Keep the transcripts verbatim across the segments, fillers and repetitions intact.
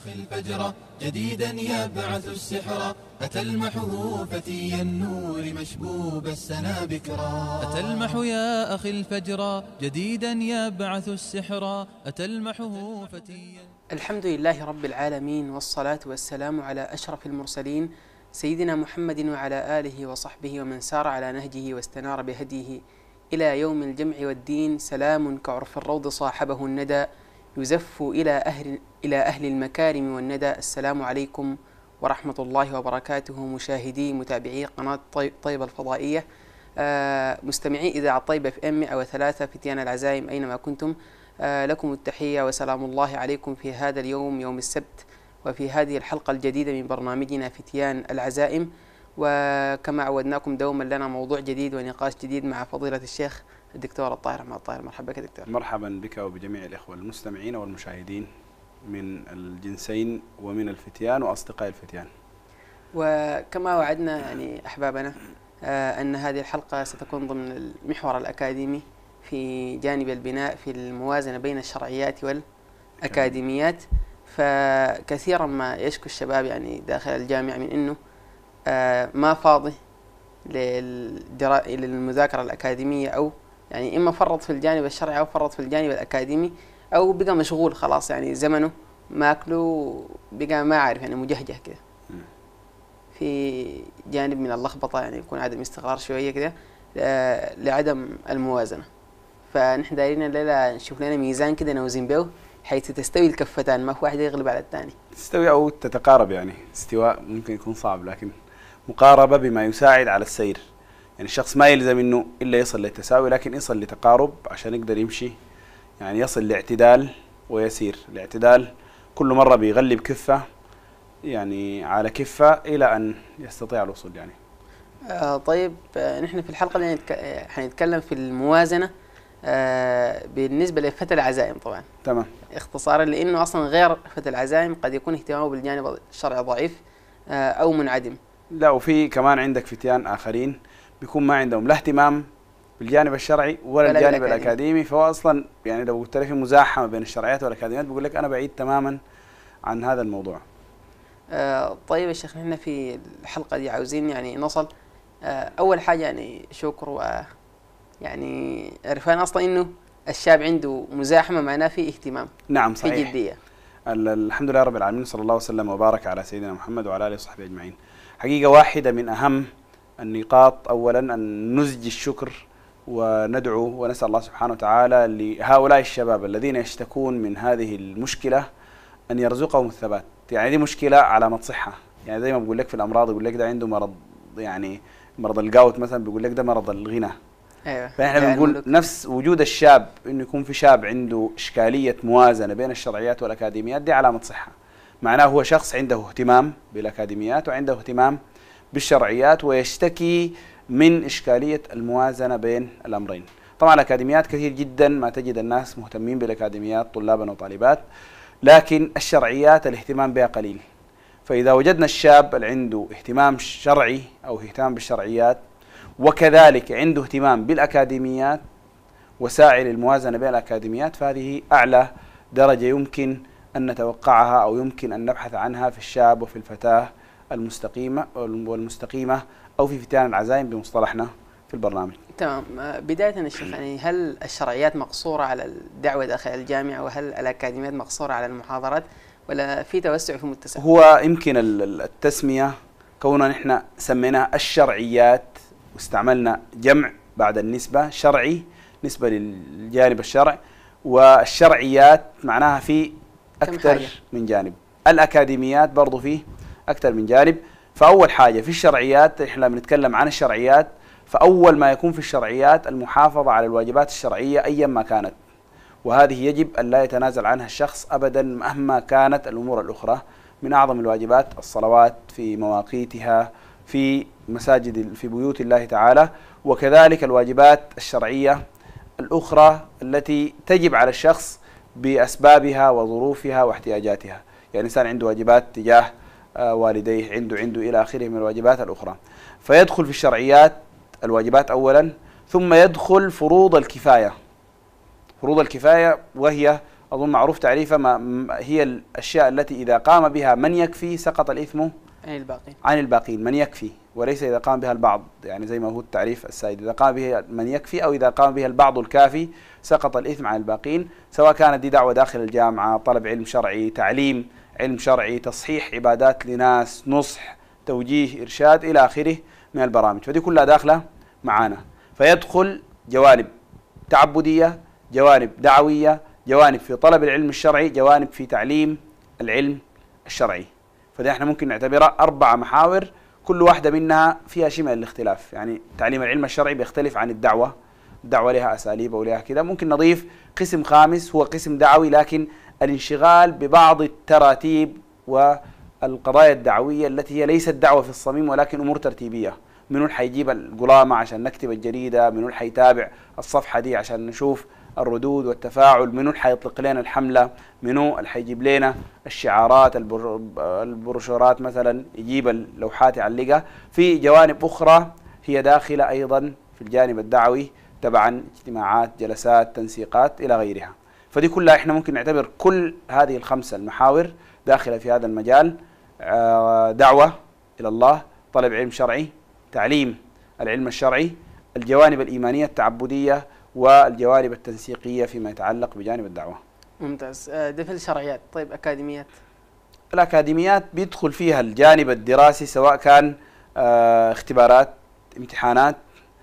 أخي الفجر جديدا يبعث السحر، أتلمحه فتي النور مشبوب السنا بكرا. أتلمح يا أخي الفجر جديدا يبعث السحر، أتلمحه فتيا. الحمد لله رب العالمين، والصلاة والسلام على أشرف المرسلين سيدنا محمد وعلى آله وصحبه ومن سار على نهجه واستنار بهديه إلى يوم الجمع والدين. سلام كعرف الروض صاحبه الندى، يزف إلى أهل, إلى أهل المكارم والندى. السلام عليكم ورحمة الله وبركاته، مشاهدي متابعي قناة طيبة الفضائية، آه مستمعي إذاعة طيبة في إم مئة وثلاثة فتيان العزائم أينما كنتم. آه لكم التحية وسلام الله عليكم في هذا اليوم، يوم السبت، وفي هذه الحلقة الجديدة من برنامجنا فتيان العزائم. وكما عودناكم دوما لنا موضوع جديد ونقاش جديد مع فضيلة الشيخ الدكتور الطاهر أحمد الطاهر. مرحبا بك دكتور. مرحبا بك وبجميع الإخوة المستمعين والمشاهدين من الجنسين ومن الفتيان وأصدقاء الفتيان. وكما وعدنا يعني أحبابنا آه أن هذه الحلقة ستكون ضمن المحور الأكاديمي في جانب البناء في الموازنة بين الشرعيات والأكاديميات. فكثيرا ما يشكو الشباب يعني داخل الجامعة من أنه آه ما فاضي للمذاكرة الأكاديمية، أو يعني إما فرط في الجانب الشرعي أو فرط في الجانب الأكاديمي، أو بقى مشغول خلاص يعني زمنه ماكله بقى ما عارف يعني مجهجه كده في جانب من اللخبطة، يعني يكون عدم استقرار شوية كده آه لعدم الموازنة. فنحن دايرين الليلة نشوف لنا ميزان كده نوزن به حيث تستوي الكفتان، ما في واحد يغلب على الثاني. تستوي أو تتقارب، يعني استواء ممكن يكون صعب، لكن مقاربة بما يساعد على السير. يعني الشخص ما يلزم انه الا يصل للتساوي، لكن يصل لتقارب عشان يقدر يمشي، يعني يصل لاعتدال ويسير. الاعتدال كل مرة بيغلب كفة يعني على كفة إلى أن يستطيع الوصول يعني. آه طيب، آه نحن في الحلقة اللي حنتكلم في الموازنة آه بالنسبة لفتى العزائم طبعا. تمام. اختصارا، لأنه أصلا غير فتى العزائم قد يكون اهتمامه بالجانب الشرعي ضعيف آه أو منعدم. لا، وفي كمان عندك فتيان آخرين بيكون ما عندهم لا اهتمام بالجانب الشرعي ولا, ولا الجانب الأكاديمي. الأكاديمي، فهو أصلا يعني لو قلت له في مزاحمة بين الشرعيات والأكاديميات بيقول لك أنا بعيد تماما عن هذا الموضوع. آه طيب يا شيخ، نحن في الحلقة دي عاوزين يعني نصل آه أول حاجة يعني شكر، و يعني عرفان أصلا إنه الشاب عنده مزاحمة معناه في اهتمام. نعم صحيح، في جدية. الحمد لله رب العالمين، صلى الله وسلم وبارك على سيدنا محمد وعلى آله وصحبه أجمعين. حقيقة واحدة من أهم النقاط أولا أن نزج الشكر وندعو ونسأل الله سبحانه وتعالى لهؤلاء الشباب الذين يشتكون من هذه المشكلة أن يرزقهم الثبات. يعني دي مشكلة علامة صحة، يعني زي ما بقول لك في الأمراض بيقول لك ده عنده مرض، يعني مرض الجاوت مثلا بيقول لك ده مرض الغنى. أيوة. فإحنا بنقول نفس وجود الشاب، إنه يكون في شاب عنده إشكالية موازنة بين الشرعيات والأكاديميات، دي علامة صحة. معناه هو شخص عنده اهتمام بالأكاديميات وعنده اهتمام بالشرعيات، ويشتكي من إشكالية الموازنة بين الأمرين. طبعا الأكاديميات كثير جدا ما تجد الناس مهتمين بالأكاديميات طلابا وطالبات، لكن الشرعيات الاهتمام بها قليل. فإذا وجدنا الشاب اللي عنده اهتمام شرعي أو اهتمام بالشرعيات وكذلك عنده اهتمام بالأكاديميات وساعي للموازنة بين الأكاديميات، فهذه أعلى درجة يمكن أن نتوقعها أو يمكن أن نبحث عنها في الشاب وفي الفتاة المستقيمة والمستقيمة، أو في فتيان العزائم بمصطلحنا في البرنامج. تمام. بداية الشيخ، يعني هل الشرعيات مقصورة على الدعوة داخل الجامعة، وهل الأكاديميات مقصورة على المحاضرات، ولا في توسع في متسع؟ هو يمكن التسمية كوننا نحن سمينا الشرعيات واستعملنا جمع بعد النسبة، شرعي نسبة للجانب الشرع، والشرعيات معناها في أكثر من جانب. الأكاديميات برضو فيه أكثر من جانب. فأول حاجة في الشرعيات، إحنا بنتكلم عن الشرعيات، فأول ما يكون في الشرعيات المحافظة على الواجبات الشرعية أيا ما كانت، وهذه يجب أن لا يتنازل عنها الشخص أبدا مهما كانت الأمور الأخرى. من أعظم الواجبات الصلوات في مواقيتها في مساجد في بيوت الله تعالى، وكذلك الواجبات الشرعية الأخرى التي تجب على الشخص بأسبابها وظروفها واحتياجاتها. يعني الإنسان عنده واجبات تجاه والديه، عنده عنده إلى آخره من الواجبات الأخرى. فيدخل في الشرعيات الواجبات أولا، ثم يدخل فروض الكفاية. فروض الكفاية وهي أظن معروف تعريفه، ما هي الأشياء التي إذا قام بها من يكفي سقط الإثم عن الباقين عن الباقين، من يكفي وليس إذا قام بها البعض، يعني زي ما هو التعريف السائد، إذا قام بها من يكفي أو إذا قام بها البعض الكافي سقط الإثم عن الباقين، سواء كانت دي دعوة داخل الجامعة، طلب علم شرعي، تعليم علم شرعي، تصحيح عبادات لناس، نصح، توجيه، إرشاد إلى آخره من البرامج، فدي كلها داخلة معانا. فيدخل جوانب تعبدية، جوانب دعوية، جوانب في طلب العلم الشرعي، جوانب في تعليم العلم الشرعي. فده احنا ممكن نعتبرها أربع محاور، كل واحدة منها فيها شيء من الاختلاف. يعني تعليم العلم الشرعي بيختلف عن الدعوة، الدعوة لها أساليب ولها كده. ممكن نضيف قسم خامس هو قسم دعوي، لكن الانشغال ببعض التراتيب والقضايا الدعوية التي هي ليست دعوة في الصميم ولكن أمور ترتيبية. منو اللي حيجيب القلامة عشان نكتب الجريدة، منو اللي حيتابع الصفحة دي عشان نشوف الردود والتفاعل، منو اللي حيطلق لنا الحملة، منو اللي حيجيب لنا الشعارات، البروشورات مثلا، يجيب اللوحات يعلقها. في جوانب أخرى هي داخلة أيضا في الجانب الدعوي، تبعا اجتماعات، جلسات، تنسيقات إلى غيرها. فدي كلها احنا ممكن نعتبر كل هذه الخمسة المحاور داخلة في هذا المجال: دعوة إلى الله، طلب علم شرعي، تعليم العلم الشرعي، الجوانب الإيمانية التعبدية، والجوانب التنسيقية فيما يتعلق بجانب الدعوة. ممتاز. ده في الشرعيات. طيب أكاديميات؟ الأكاديميات بيدخل فيها الجانب الدراسي، سواء كان اه اختبارات، امتحانات،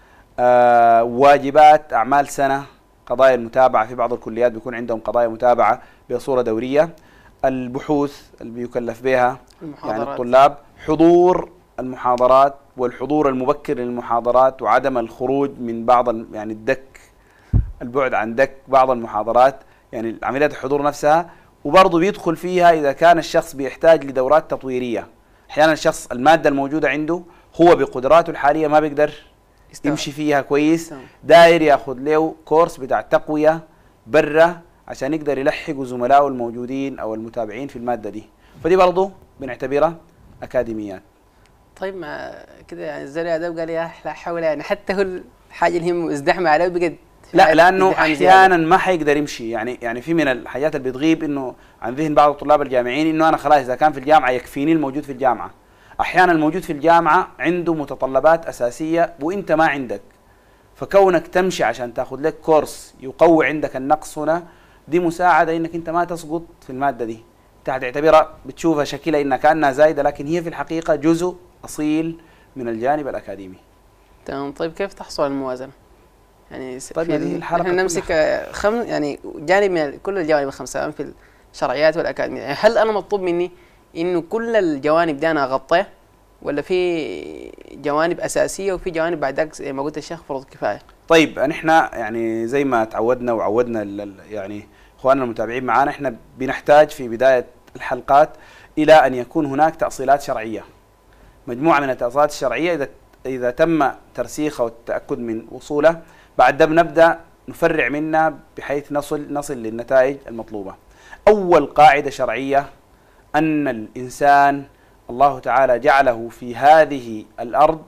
اه واجبات، أعمال سنة، قضايا المتابعة. في بعض الكليات بيكون عندهم قضايا متابعة بصورة دورية، البحوث اللي بيكلف بها يعني الطلاب، حضور المحاضرات والحضور المبكر للمحاضرات، وعدم الخروج من بعض يعني الدك، البعد عن دك بعض المحاضرات، يعني عمليات الحضور نفسها. وبرضه بيدخل فيها إذا كان الشخص بيحتاج لدورات تطويرية. أحيانا الشخص المادة الموجودة عنده هو بقدراته الحالية ما بيقدر يمشي فيها كويس، داير ياخذ له كورس بتاع تقوية برا عشان يقدر يلحق زملائه الموجودين أو المتابعين في المادة دي. فدي برضه بنعتبرها أكاديميات. طيب ما كده يعني الزرع ده قال يا لا حول، يعني حتى هو الحاجة اللي هم ازدحموا عليه بقد لا، لانه احيانا ما حيقدر يمشي. يعني يعني في من الحاجات اللي بتغيب انه عن ذهن بعض الطلاب الجامعيين انه انا خلاص اذا كان في الجامعه يكفيني الموجود في الجامعه. احيانا الموجود في الجامعه عنده متطلبات اساسيه وانت ما عندك، فكونك تمشي عشان تاخذ لك كورس يقوي عندك النقص هنا، دي مساعده انك انت ما تسقط في الماده دي. انت هتعتبرها بتشوفها شكلها انها كانها زايده، لكن هي في الحقيقه جزء اصيل من الجانب الاكاديمي. تمام. طيب كيف تحصل على الموازنه؟ يعني طيب هذه الحلقه نحن نمسك خم يعني جانب من كل الجوانب الخمسه في الشرعيات والاكاديميه. يعني هل انا مطلوب مني انه كل الجوانب دي انا اغطيها، ولا في جوانب اساسيه وفي جوانب بعد ذاك زي ما قلت الشيخ فرض كفايه؟ طيب نحن يعني زي ما تعودنا وعودنا يعني اخواننا المتابعين معنا، احنا بنحتاج في بدايه الحلقات الى ان يكون هناك تاصيلات شرعيه، مجموعه من التاصيلات الشرعيه اذا اذا تم ترسيخها والتاكد من وصولها، بعد ده بنبدا نفرع منها بحيث نصل نصل للنتائج المطلوبه. اول قاعده شرعيه ان الانسان الله تعالى جعله في هذه الارض،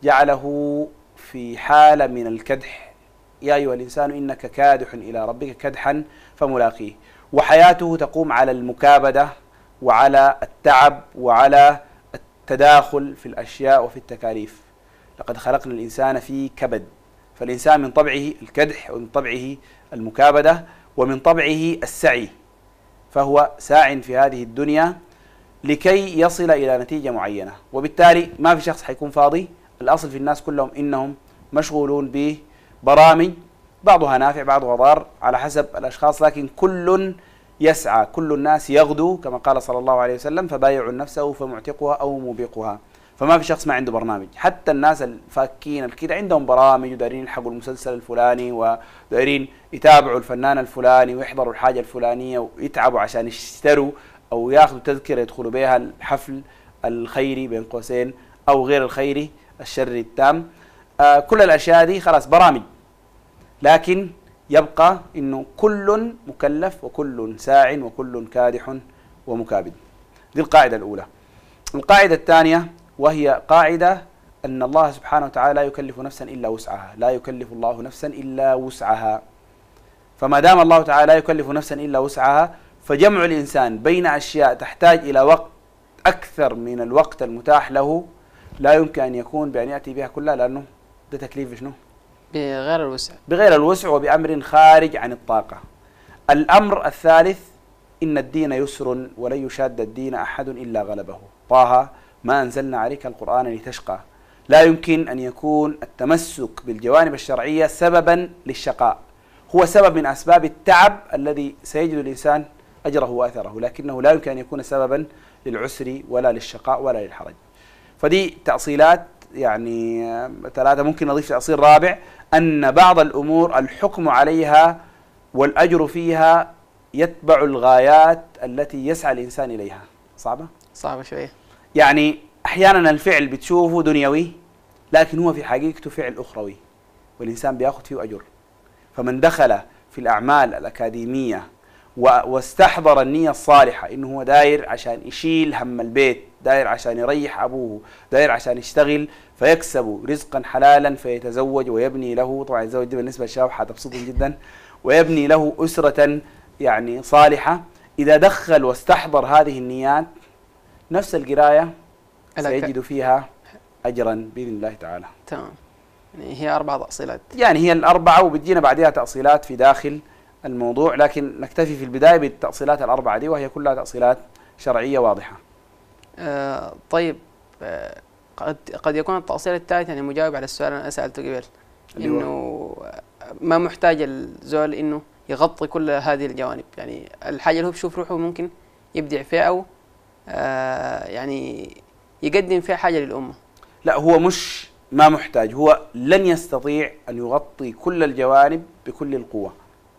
جعله في حاله من الكدح. يا ايها الانسان انك كادح الى ربك كدحا فملاقيه. وحياته تقوم على المكابده وعلى التعب وعلى التداخل في الاشياء وفي التكاليف. لقد خلقنا الانسان في كبد. فالإنسان من طبعه الكدح، ومن طبعه المكابدة، ومن طبعه السعي، فهو ساع في هذه الدنيا لكي يصل إلى نتيجة معينة. وبالتالي ما في شخص حيكون فاضي. الأصل في الناس كلهم إنهم مشغولون ببرامج بعضها نافع بعضها ضار على حسب الأشخاص، لكن كل يسعى، كل الناس يغدو كما قال صلى الله عليه وسلم: فبايع نفسه فمعتقها أو موبقها. فما في شخص ما عنده برنامج. حتى الناس الفاكين الكده عندهم برامج، ودارين يلحقوا المسلسل الفلاني، ودارين يتابعوا الفنان الفلاني، ويحضروا الحاجة الفلانية، ويتعبوا عشان يشتروا أو ياخذوا تذكرة يدخلوا بها الحفل الخيري بين قوسين أو غير الخيري الشري التام. آه كل الأشياء دي خلاص برامج، لكن يبقى إنه كل مكلف وكل ساع وكل كادح ومكابد. دي القاعدة الأولى. القاعدة الثانية وهي قاعدة أن الله سبحانه وتعالى لا يكلف نفسا إلا وسعها، لا يكلف الله نفسا إلا وسعها. فما دام الله تعالى لا يكلف نفسا إلا وسعها، فجمع الإنسان بين أشياء تحتاج إلى وقت أكثر من الوقت المتاح له لا يمكن أن يكون بأن يأتي بها كلها، لأنه ده تكليف شنو؟ بغير الوسع. بغير الوسع وبأمر خارج عن الطاقة. الأمر الثالث: إن الدين يسر ولن يشاد الدين أحد إلا غلبه. طه: ما أنزلنا عليك القرآن لتشقى. لا يمكن أن يكون التمسك بالجوانب الشرعية سببا للشقاء، هو سبب من أسباب التعب الذي سيجد الإنسان أجره وأثره، لكنه لا يمكن أن يكون سببا للعسر ولا للشقاء ولا للحرج. فدي تأصيلات يعني ثلاثة. ممكن نضيف تأصيل رابع: أن بعض الأمور الحكم عليها والأجر فيها يتبع الغايات التي يسعى الإنسان إليها. صعبة؟ صعبة شوية. يعني أحيانا الفعل بتشوفه دنيوي لكن هو في حقيقته فعل أخروي والإنسان بياخذ فيه أجر. فمن دخل في الأعمال الأكاديمية واستحضر النية الصالحة إنه هو داير عشان يشيل هم البيت، داير عشان يريح أبوه، داير عشان يشتغل فيكسب رزقا حلالا فيتزوج ويبني له، طبعا الزوج بالنسبة للشباب حتبسطهم جدا، ويبني له أسرة يعني صالحة. إذا دخل واستحضر هذه النيات نفس القراية سيجد فيها أجرا بإذن الله تعالى. تمام. يعني هي أربع تأصيلات. يعني هي الأربعة وبتجينا بعدها تأصيلات في داخل الموضوع، لكن نكتفي في البداية بالتأصيلات الأربعة دي وهي كلها تأصيلات شرعية واضحة. آه طيب، آه قد قد يكون التأصيل الثالث يعني مجاوب على السؤال اللي أنا سألته قبل، إنه ما محتاج الزول إنه يغطي كل هذه الجوانب، يعني الحاجة اللي هو بشوف روحه ممكن يبدع فيها أو آه يعني يقدم فيها حاجة للأمة. لا، هو مش ما محتاج، هو لن يستطيع أن يغطي كل الجوانب بكل القوة.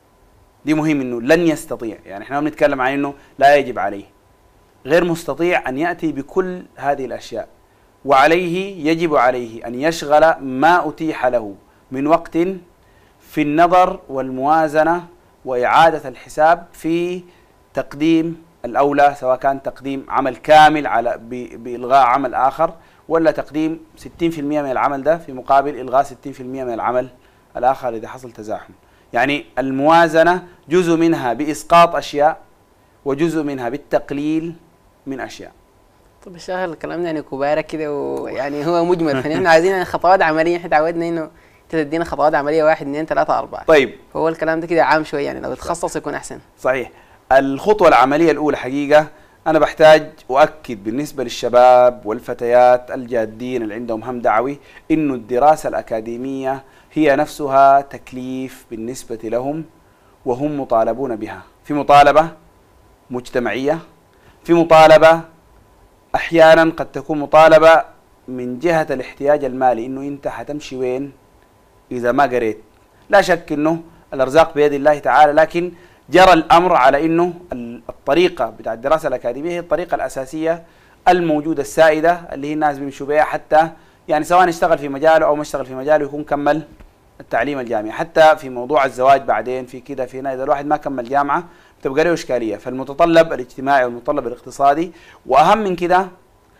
دي مهم، إنه لن يستطيع، يعني إحنا بنتكلم عن إنه لا يجب عليه، غير مستطيع أن يأتي بكل هذه الأشياء، وعليه يجب عليه أن يشغل ما أتيح له من وقت في النظر والموازنة وإعادة الحساب في تقديم الأولى، سواء كان تقديم عمل كامل على بإلغاء عمل آخر، ولا تقديم ستين بالمئة من العمل ده في مقابل إلغاء ستين بالمئة من العمل الآخر إذا حصل تزاحم. يعني الموازنة جزء منها بإسقاط أشياء وجزء منها بالتقليل من أشياء. طب الشيخ الكلام ده يعني كبارة كده ويعني هو مجمل، فنحن عايزين خطوات عملية، احنا تعودنا إنه أنت تدينا خطوات عملية واحد اثنين ثلاثة أربعة. طيب، فهو الكلام ده كده عام شوية، يعني لو تخصص يكون أحسن. صحيح. الخطوة العملية الأولى حقيقة أنا بحتاج أؤكد بالنسبة للشباب والفتيات الجادين اللي عندهم هم دعوي إنه الدراسة الأكاديمية هي نفسها تكليف بالنسبة لهم وهم مطالبون بها، في مطالبة مجتمعية، في مطالبة أحيانا قد تكون مطالبة من جهة الاحتياج المالي، إنه أنت حتمشي وين إذا ما قريت. لا شك إنه الأرزاق بيد الله تعالى، لكن جرى الأمر على إنه الطريقة بتاع الدراسة الأكاديمية هي الطريقة الأساسية الموجودة السائدة اللي هي الناس بيمشوا بها، حتى يعني سواء اشتغل في مجاله أو ما اشتغل في مجاله يكون كمل التعليم الجامعي. حتى في موضوع الزواج بعدين في كده في هنا، إذا الواحد ما كمل جامعة بتبقى له إشكالية. فالمتطلب الاجتماعي والمتطلب الاقتصادي، وأهم من كده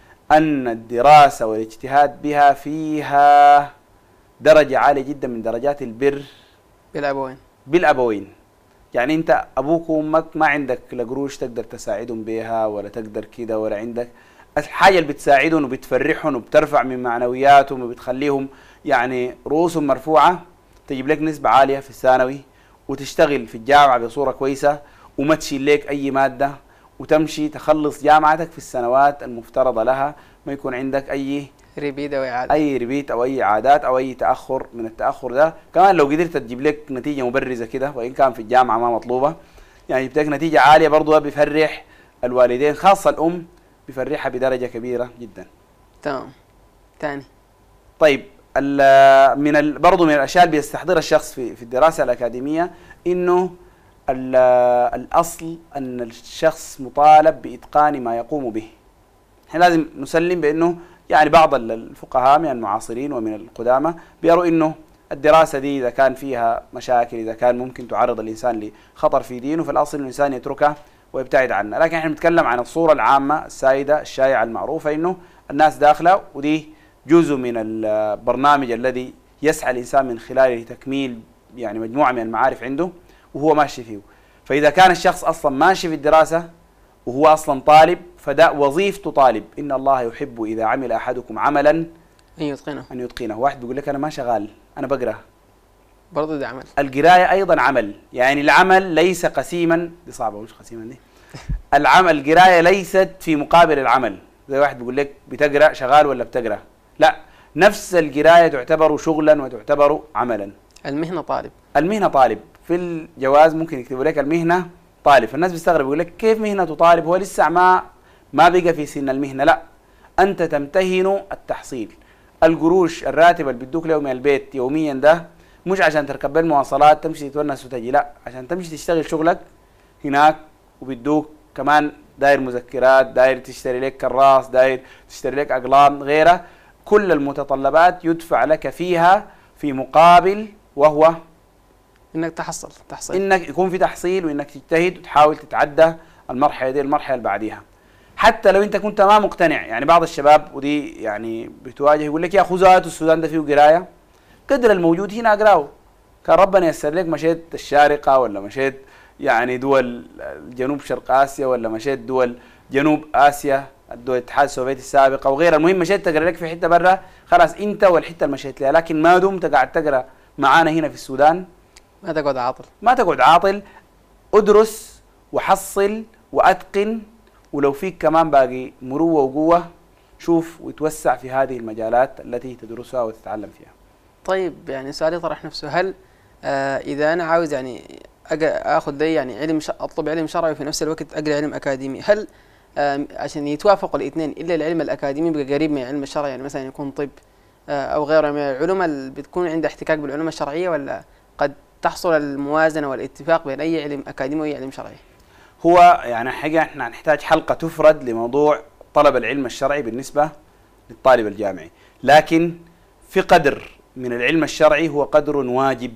أن الدراسة والاجتهاد بها فيها درجة عالية جدا من درجات البر بالأبوين بالأبوين. يعني أنت أبوك وأمك ما عندك لا قروش تقدر تساعدهم بها ولا تقدر كده، ولا عندك الحاجة اللي بتساعدهم وبتفرحهم وبترفع من معنوياتهم وبتخليهم يعني رؤوسهم مرفوعة، تجيب لك نسبة عالية في الثانوي وتشتغل في الجامعة بصورة كويسة وما تشيل لك أي مادة وتمشي تخلص جامعتك في السنوات المفترضة لها، ما يكون عندك أي ريبيت أو إعادة أي ريبيت أو أي إعادات أو أي تأخر. من التأخر ده كمان لو قدرت تجيب لك نتيجة مبرزة كده، وإن كان في الجامعة ما مطلوبة، يعني جبت لك نتيجة عالية برضو بيفرح الوالدين، خاصة الأم بيفرحها بدرجة كبيرة جدا. تمام. ثاني طيب، من ال برضو من الأشياء اللي بيستحضرها الشخص في في الدراسة الأكاديمية إنه الأصل أن الشخص مطالب بإتقان ما يقوم به. احنا لازم نسلم بأنه يعني بعض الفقهاء من المعاصرين ومن القدامى بيروا إنه الدراسة دي إذا كان فيها مشاكل، إذا كان ممكن تعرض الإنسان لخطر في دينه، فالأصل إنه الإنسان يتركها ويبتعد عنها. لكن احنا بنتكلم عن الصورة العامة السائدة الشائعة المعروفة، إنه الناس داخلة ودي جزء من البرنامج الذي يسعى الإنسان من خلاله لتكميل يعني مجموعة من المعارف عنده، وهو ماشي فيه. فإذا كان الشخص أصلا ماشي في الدراسة وهو أصلا طالب، فده وظيفته طالب. إن الله يحب إذا عمل أحدكم عملا أن يتقنه أن يتقنه. واحد بيقول لك أنا ما شغال، أنا بقرأ، برضه ده عمل. القراية أيضا عمل، يعني العمل ليس قسيما، دي صعبة مش قسيما دي. العمل القراية ليست في مقابل العمل، زي واحد بيقول لك بتقرأ شغال ولا بتقرأ، لا، نفس القراية تعتبر شغلا وتعتبر عملا. المهنة طالب، المهنة طالب. في الجواز ممكن يكتبوا لك المهنة طالب، فالناس بيستغرب يقول لك كيف مهنة طالب؟ هو لسه ما ما بقى في سن المهنة. لا، أنت تمتهن التحصيل. القروش الراتب اللي بيدوك له من البيت يوميا ده مش عشان تركب المواصلات تمشي تتونس وتجي، لا، عشان تمشي تشتغل شغلك هناك، وبيدوك كمان داير مذكرات، داير تشتري لك كراس، داير تشتري لك أقلام غيره، كل المتطلبات يدفع لك فيها في مقابل، وهو انك تحصل تحصيل، انك يكون في تحصيل، وانك تجتهد وتحاول تتعدى المرحله دي المرحله اللي بعديها. حتى لو انت كنت ما مقتنع، يعني بعض الشباب ودي يعني بتواجه يقول لك يا اخو ذات السودان ده فيه قرايه، قدر الموجود هنا اقراه، كان ربنا ييسر لك مشيت الشارقه ولا مشيت يعني دول جنوب شرق اسيا ولا مشيت دول جنوب اسيا، الدول الاتحاد السوفيتي السابقه وغيرها، المهم مشيت تقرا لك في حته برا، خلاص انت والحته اللي مشيت لها. لكن ما دمت قاعد تقرا معانا هنا في السودان ما تقعد عاطل، ما تقعد عاطل، ادرس وحصل واتقن، ولو فيك كمان باقي مروه وقوه شوف وتوسع في هذه المجالات التي تدرسها وتتعلم فيها. طيب يعني سؤالي طرح نفسه، هل آه اذا انا عاوز يعني اخذ ده يعني علم ش... اطلب علم شرعي وفي نفس الوقت اقرا علم اكاديمي، هل آه عشان يتوافقوا الاثنين الا العلم الاكاديمي يبقى قريب من العلم الشرعي، يعني مثلا يكون طب آه او غيره من العلوم اللي بتكون عندها احتكاك بالعلوم الشرعيه، ولا قد تحصل الموازنه والاتفاق بين اي علم اكاديمي واي علم شرعي؟ هو يعني حاجه احنا نحتاج حلقه تفرد لموضوع طلب العلم الشرعي بالنسبه للطالب الجامعي، لكن في قدر من العلم الشرعي هو قدر واجب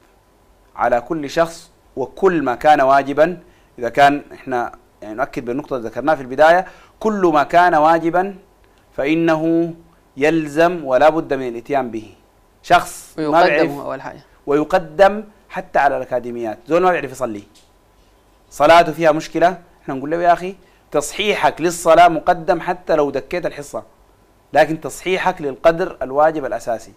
على كل شخص، وكل ما كان واجبا، اذا كان احنا يعني نؤكد بالنقطه اللي ذكرناها في البدايه، كل ما كان واجبا فانه يلزم ولا بد من الاتيان به. شخص ما بيعرف اول حاجه ويقدم حتى على الاكاديميات، زول ما بيعرف يصلي، صلاته فيها مشكله، احنا نقول له يا اخي تصحيحك للصلاه مقدم حتى لو دكيت الحصه، لكن تصحيحك للقدر الواجب الاساسي.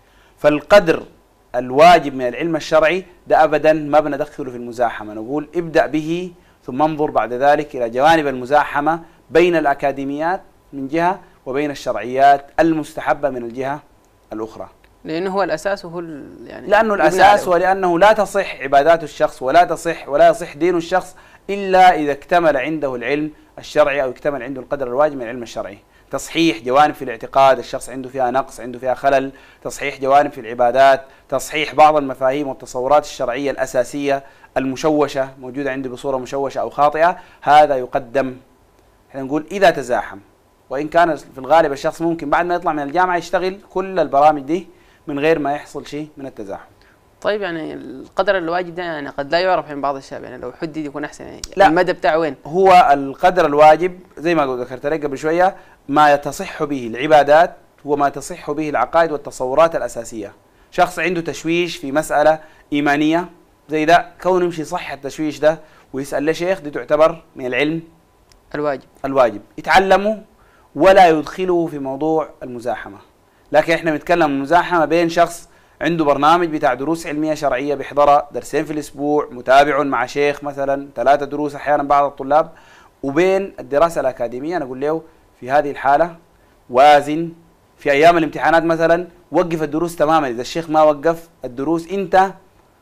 فالقدر الواجب من العلم الشرعي ده ابدا ما بندخله في المزاحمه، نقول ابدا به ثم انظر بعد ذلك الى جوانب المزاحمه بين الاكاديميات من جهه وبين الشرعيات المستحبه من الجهه الاخرى. لانه هو الاساس وهو يعني لانه الاساس، ولانه لا تصح عبادات الشخص ولا تصح ولا يصح دين الشخص الا اذا اكتمل عنده العلم الشرعي او اكتمل عنده القدر الواجب من العلم الشرعي. تصحيح جوانب في الاعتقاد الشخص عنده فيها نقص، عنده فيها خلل، تصحيح جوانب في العبادات، تصحيح بعض المفاهيم والتصورات الشرعيه الاساسيه المشوشه موجوده عنده بصوره مشوشه او خاطئه، هذا يقدم. احنا نقول اذا تزاحم، وان كان في الغالب الشخص ممكن بعد ما يطلع من الجامعه يشتغل كل البرامج دي من غير ما يحصل شيء من التزاحم. طيب يعني القدر الواجب ده يعني قد لا يعرف عند بعض الشباب، يعني لو حدد يكون احسن، يعني لا، المدى بتاعه وين؟ هو القدر الواجب زي ما ذكرت لك قبل شويه، ما تصح به العبادات وما تصح به العقائد والتصورات الاساسيه. شخص عنده تشويش في مساله ايمانيه زي ده، كونه يمشي صح التشويش ده ويسال لشيخ، دي تعتبر من العلم الواجب الواجب يتعلمه ولا يدخله في موضوع المزاحمه. لكن احنا بنتكلم المزاحمه بين شخص عنده برنامج بتاع دروس علميه شرعيه بيحضرها درسين في الاسبوع، متابع مع شيخ مثلا ثلاثه دروس احيانا بعض الطلاب، وبين الدراسه الاكاديميه. انا اقول له في هذه الحاله وازن، في ايام الامتحانات مثلا وقف الدروس تماما، اذا الشيخ ما وقف الدروس انت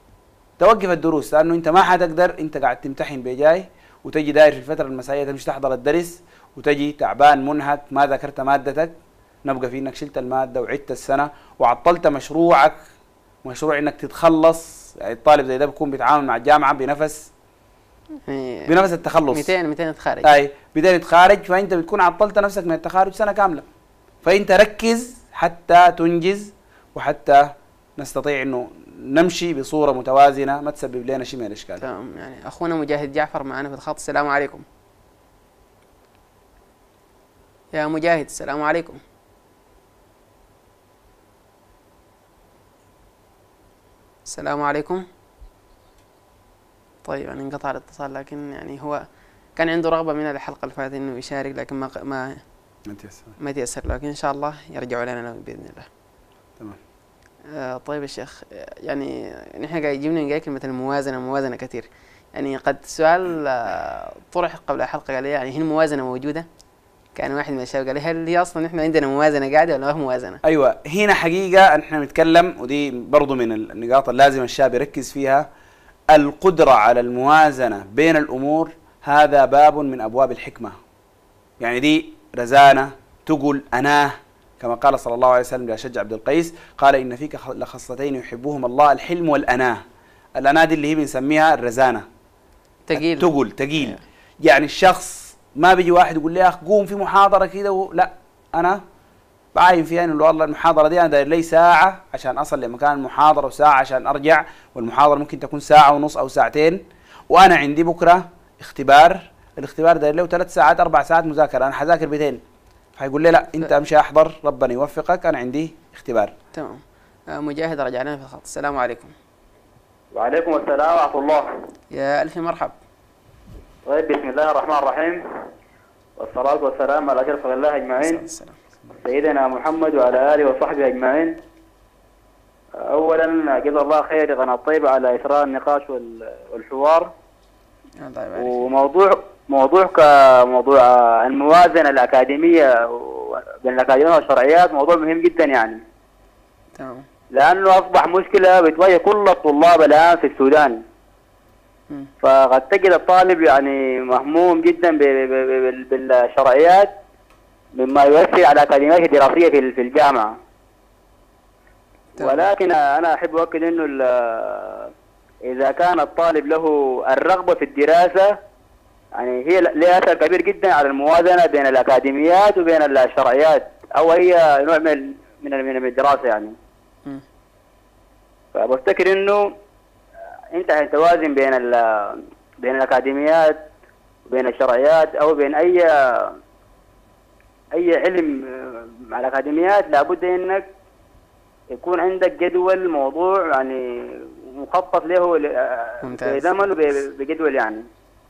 توقف الدروس، لانه انت ما حتقدر، انت قاعد تمتحن بجاي وتجي داير في الفتره المسائيه تمشي تحضر الدرس وتجي تعبان منهك ما ذاكرت مادتك، نبقى في انك شلت الماده وعدت السنه وعطلت مشروعك، مشروع انك تتخلص. يعني الطالب زي ده بيكون بيتعامل مع الجامعه بنفس يعني بنفس التخلص، مئتين مئتين يتخارج، اي مئتين يتخارج، فانت بتكون عطلت نفسك من التخارج سنه كامله. فانت ركز حتى تنجز وحتى نستطيع انه نمشي بصوره متوازنه ما تسبب لنا شيء من الاشكال. تمام. يعني اخونا مجاهد جعفر معنا في الخط، السلام عليكم. يا مجاهد السلام عليكم. السلام عليكم. طيب يعني انقطع الاتصال، لكن يعني هو كان عنده رغبة من الحلقة اللي فاتت إنه يشارك، لكن ما ما ما تيسر ما تيسر، لكن إن شاء الله يرجعوا لنا بإذن الله. تمام. آه طيب يا شيخ، يعني نحن قاعد يجيبنا من كلمة الموازنة موازنة كثير، يعني قد سؤال آه طرح قبل حلقة قال يعني هي الموازنة موجودة؟ كان واحد من الشباب قال لي هل هي أصلا نحن عندنا موازنة قاعدة ولا ما في موازنة؟ ايوه، هنا حقيقه نحن بنتكلم، ودي برضو من النقاط اللازم الشاب يركز فيها. القدره على الموازنه بين الامور هذا باب من ابواب الحكمه. يعني دي رزانه تقول اناه، كما قال صلى الله عليه وسلم لأشج عبد القيس، قال ان فيك لخصلتين يحبهما الله، الحلم والاناه. الاناه دي اللي هي بنسميها الرزانه، تقيل، تقول تقيل. يعني الشخص ما بيجي واحد يقول لي يا اخ قوم في محاضره كده و... لا، انا بعاين فيها انه والله المحاضره دي انا داير لي ساعه عشان اصل لمكان المحاضره وساعه عشان ارجع، والمحاضره ممكن تكون ساعه ونص او ساعتين، وانا عندي بكره اختبار، الاختبار داير له ثلاث ساعات اربع ساعات مذاكره، انا حذاكر بيتين. فيقول لي لا انت امشي احضر، ربنا يوفقك، انا عندي اختبار. تمام. آه مجاهد رجعنا في الخط. السلام عليكم. وعليكم السلام ورحمة الله. يا ألف مرحب. طيب، بسم الله الرحمن الرحيم، والصلاة والسلام على أشرف الله أجمعين، السلام. سيدنا محمد وعلى آله وصحبه أجمعين. أولا جزا الله خير قناة طيبة على إثراء النقاش والحوار. الله يبارك. وموضوع موضوع كموضوع الموازنة الأكاديمية بين الأكاديمية والشرعيات موضوع مهم جدا يعني. تمام. لأنه أصبح مشكلة بتواجه كل الطلاب الآن في السودان. م. فقد تجد الطالب يعني مهموم جدا بالشرعيات مما يؤثر على أكاديميته الدراسية في الجامعة. تمام. ولكن أنا أحب أؤكد أنه إذا كان الطالب له الرغبة في الدراسة يعني هي لها أثر كبير جدا على الموازنة بين الأكاديميات وبين الشرعيات، أو هي نوع من من الدراسة يعني. م. فبفتكر أنه أنت هتوازن بين بين الأكاديميات وبين الشرعيات أو بين أي أي علم مع الأكاديميات، لابد أنك يكون عندك جدول موضوع يعني مخطط له بزمن وبجدول يعني،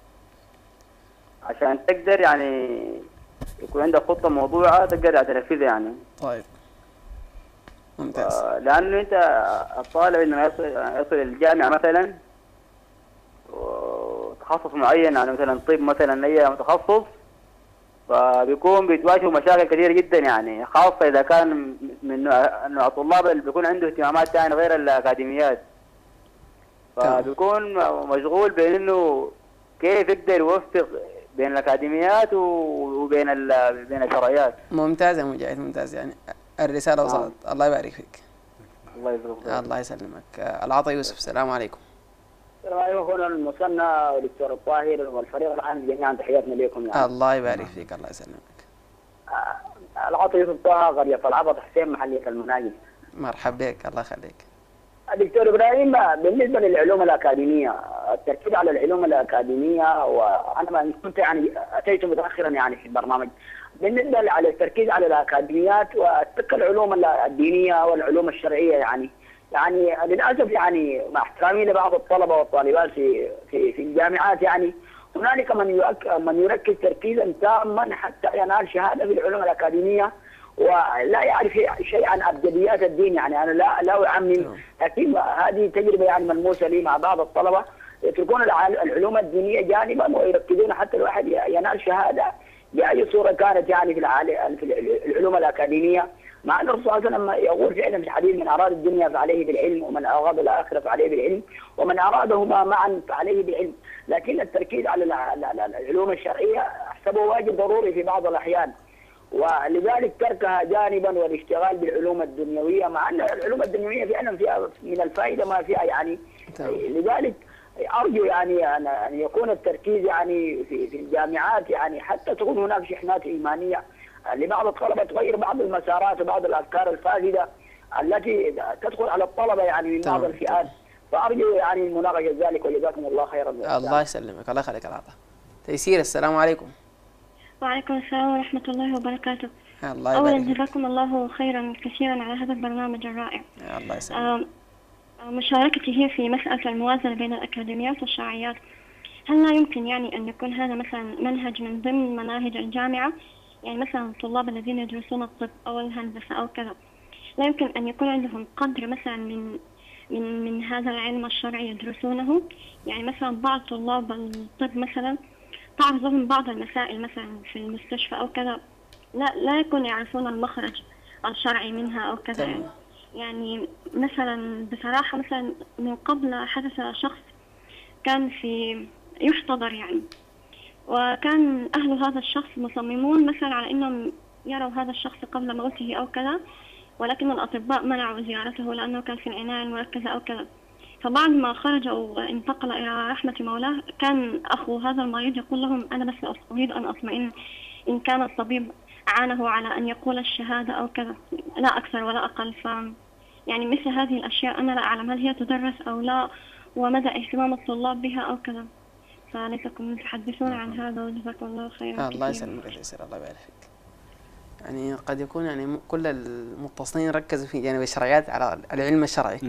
عشان تقدر يعني يكون عندك خطة موضوعة تقدر تنفذها يعني. طيب ممتاز. لأنه أنت الطالب إنه يصل يصل الجامعة مثلا وتخصص معين يعني مثلا طب مثلا أي متخصص، فبيكون بيتواجهوا مشاكل كثيرة جدا يعني، خاصة إذا كان من نوع الطلاب اللي بيكون عنده اهتمامات ثانية غير الأكاديميات، فبيكون مشغول بين إنه كيف يقدر يوفق بين الأكاديميات وبين بين الشرعيات. ممتاز يا مجاهد، ممتاز، يعني الرسالة وصلت. آه. الله يبارك فيك. الله يسلمك. الله يسلمك. العطا يوسف. السلام عليكم. السلام عليكم اخونا المثنى والدكتور الطاهر والفريق العام جميعا، تحياتنا لكم يعني. الله يبارك فيك. الله يسلمك. آه العطا يوسف طه، قرية العبط، حسين، محلية المناجم. مرحبا بك. الله يخليك. دكتور ابراهيم، بالنسبه للعلوم الاكاديميه، التركيز على العلوم الاكاديميه، وانا ما كنت يعني اتيت متاخرا يعني في البرنامج، بالنسبه على التركيز على الاكاديميات وتلك العلوم الدينيه والعلوم الشرعيه يعني يعني للاسف يعني مع احترامي لبعض الطلبه والطالبات في في في الجامعات يعني هنالك من من يركز تركيزا تاما حتى ينال شهاده في العلوم الاكاديميه ولا يعرف شيء عن ابجديات الدين يعني. انا لا لا اعمم، لكن هذه تجربه يعني ملموسه لي مع بعض الطلبه يتركون العلوم الدينيه جانبا ويركزون حتى الواحد ينال شهاده باي صوره كانت يعني في في العلوم الاكاديميه، مع ان الرسول صلى الله عليه وسلم يقول فعلا في الحديث: من اراد الدنيا فعليه بالعلم، ومن اراد الاخره فعليه بالعلم، ومن ارادهما معا فعليه بالعلم. لكن التركيز على العلوم الشرعيه احسبه واجب ضروري في بعض الاحيان، ولذلك تركها جانبا والاشتغال بالعلوم الدنيويه، مع ان العلوم الدنيويه فعلا فيها من الفائده ما فيها يعني. لذلك ارجو يعني ان يكون التركيز يعني في في الجامعات يعني حتى تكون هناك شحنات ايمانيه لبعض الطلبه تغير بعض المسارات وبعض الافكار الفاسده التي تدخل على الطلبه يعني من بعض الفئات، فارجو يعني مناقشه ذلك، وجزاكم الله خيرا. الله يسلمك. الله يخليك العطاء. تيسير. السلام عليكم. وعليكم السلام ورحمة الله وبركاته. الله يبارك أولا جزاكم الله خيرا كثيرا على هذا البرنامج الرائع. الله يسلمك. مشاركتي هي في مسألة الموازنة بين الأكاديميات والشرعيات. هل لا يمكن يعني أن يكون هذا مثلا منهج من ضمن مناهج الجامعة؟ يعني مثلا الطلاب الذين يدرسون الطب أو الهندسة أو كذا، لا يمكن أن يكون عندهم قدر مثلا من من من هذا العلم الشرعي يدرسونه؟ يعني مثلا بعض طلاب الطب مثلا تعرض لهم بعض المسائل مثلا في المستشفى أو كذا، لا لا يكونوا يعرفون المخرج الشرعي منها أو كذا. يعني, يعني مثلا بصراحة مثلا من قبل حدث شخص كان في يحتضر يعني، وكان أهل هذا الشخص مصممون مثلا على أنهم يروا هذا الشخص قبل موته أو كذا، ولكن الأطباء منعوا زيارته لأنه كان في العناية المركزة أو كذا. فبعد ما خرج وانتقل إلى رحمة مولاه كان أخو هذا المريض يقول لهم أنا بس أريد أن أطمئن إن كان الطبيب عانه على أن يقول الشهادة أو كذا، لا أكثر ولا أقل. ف يعني مثل هذه الأشياء أنا لا أعلم هل هي تدرس أو لا، ومدى اهتمام الطلاب بها أو كذا. فليتكم تحدثون عن هذا وجزاكم الله خيرا. الله يسلمك يا تيسير، الله يبارك فيك. يعني قد يكون يعني كل المتصلين ركزوا في جانب الشرعيات على العلم الشرعي.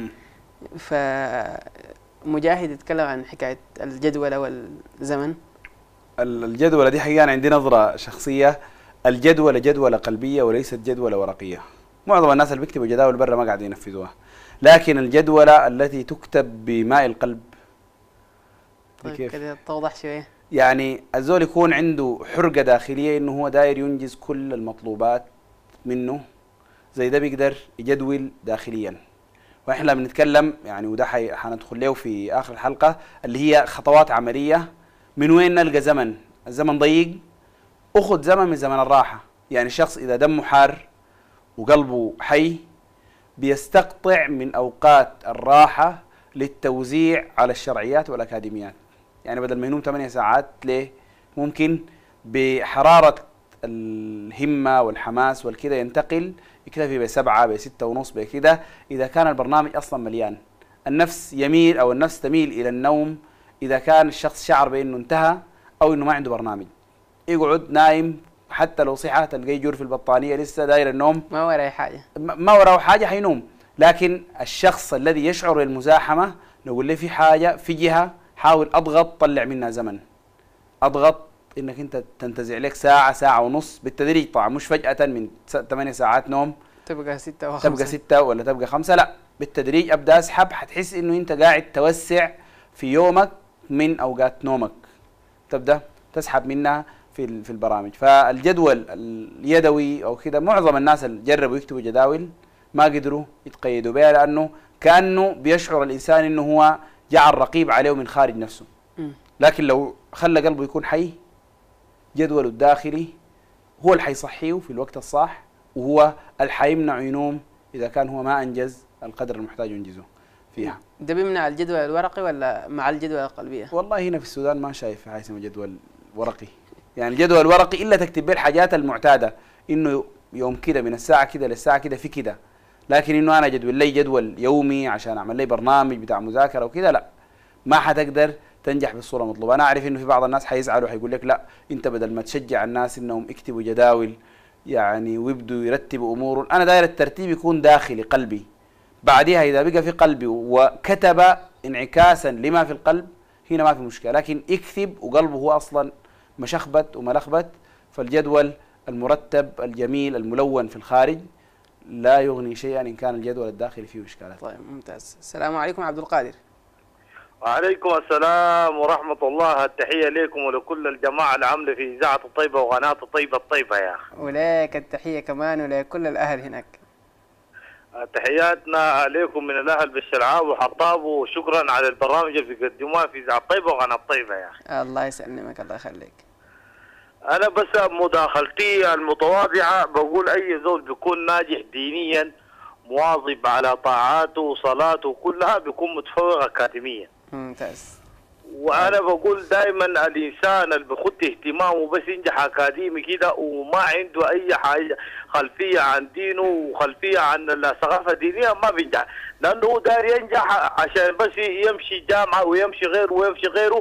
فمجاهد يتكلم عن حكاية الجدولة والزمن. الجدولة دي حقيقة عندي نظرة شخصية، الجدولة جدولة قلبية وليست جدولة ورقية. معظم الناس اللي بيكتبوا جداول برا ما قاعدين ينفذوها، لكن الجدولة التي تكتب بماء القلب. طيب كده توضح شوية. يعني الزول يكون عنده حرقة داخلية انه هو داير ينجز كل المطلوبات منه، زي ده بيقدر يجدول داخليا. واحنا بنتكلم يعني وده حندخل له في اخر الحلقة اللي هي خطوات عملية. من وين نلقى زمن؟ الزمن ضيق، اخذ زمن من زمن الراحة. يعني الشخص اذا دمه حار وقلبه حي بيستقطع من اوقات الراحة للتوزيع على الشرعيات والاكاديميات. يعني بدل ما ينوم ثمانية ساعات ليه ممكن بحرارة الهمة والحماس والكده ينتقل يكتفي بسبعة بستة ونص بكده. إذا كان البرنامج أصلا مليان، النفس يميل أو النفس تميل إلى النوم إذا كان الشخص شعر بأنه انتهى أو أنه ما عنده برنامج. يقعد نايم حتى لو صحة تلقيه يجور في البطانية لسه داير النوم، ما وراه حاجة ما وراه حاجة حينوم. لكن الشخص الذي يشعر بالمزاحمة نقول له في حاجة في جهة حاول اضغط طلع منها زمن، اضغط انك انت تنتزع لك ساعة ساعة ونص بالتدريج طبعا، مش فجأة من ثمانية ساعات نوم تبقى ستة وخمسة تبقى ستة ولا تبقى خمسة، لا بالتدريج ابدا اسحب. حتحس انه انت قاعد توسع في يومك من اوقات نومك، تبدا تسحب منها في في البرامج. فالجدول اليدوي او كده معظم الناس اللي جربوا يكتبوا جداول ما قدروا يتقيدوا بها، لانه كانه بيشعر الانسان انه هو جعل رقيب عليه من خارج نفسه. لكن لو خلى قلبه يكون حي، جدوله الداخلي هو اللي حيصحيه في الوقت الصح، وهو اللي حيمنعه ينوم اذا كان هو ما انجز القدر المحتاج ينجزه فيها. ده بيمنع الجدول الورقي ولا مع الجدول القلبية؟ والله هنا في السودان ما شايف حاجه اسمها جدول ورقي. يعني الجدول الورقي الا تكتب به الحاجات المعتاده، انه يوم كده من الساعه كده للساعه كده في كده، لكن انه انا جدول لي جدول يومي عشان اعمل لي برنامج بتاع مذاكره وكده لا، ما حتقدر تنجح بالصوره المطلوبه. انا اعرف انه في بعض الناس حيزعلوا حيقول لك لا انت بدل ما تشجع الناس انهم يكتبوا جداول يعني ويبدوا يرتبوا امورهم، انا داير الترتيب يكون داخلي قلبي. بعدها اذا بقى في قلبي وكتب انعكاسا لما في القلب هنا ما في مشكله، لكن يكتب وقلبه هو اصلا مشخبت وملخبت، فالجدول المرتب الجميل الملون في الخارج لا يغني شيئا ان كان الجدول الداخلي فيه اشكالات. طيب ممتاز. السلام عليكم عبد القادر. وعليكم السلام ورحمة الله. التحية لكم ولكل الجماعة العاملة في إذاعة الطيبة وقناة الطيبة الطيبة يا أخي. ولك التحية كمان ولكل الأهل هناك. تحياتنا لكم من الأهل بالشرعاء وحطاب، وشكرا على البرامج اللي بيقدموها في إذاعة الطيبة وقناة الطيبة يا أخي. الله يسلمك الله يخليك. أنا بس مداخلتي المتواضعة بقول أي زول بيكون ناجح دينيا مواظب على طاعاته وصلاته كلها بيكون متفوق أكاديميا. ممتاز. وانا بقول دائما الانسان اللي بيخد اهتمامه بس ينجح اكاديمي كده وما عنده اي حاجه خلفيه عن دينه وخلفيه عن الثقافه الدينيه ما بينجح، لانه هو داير ينجح عشان بس يمشي جامعه ويمشي غيره ويمشي غيره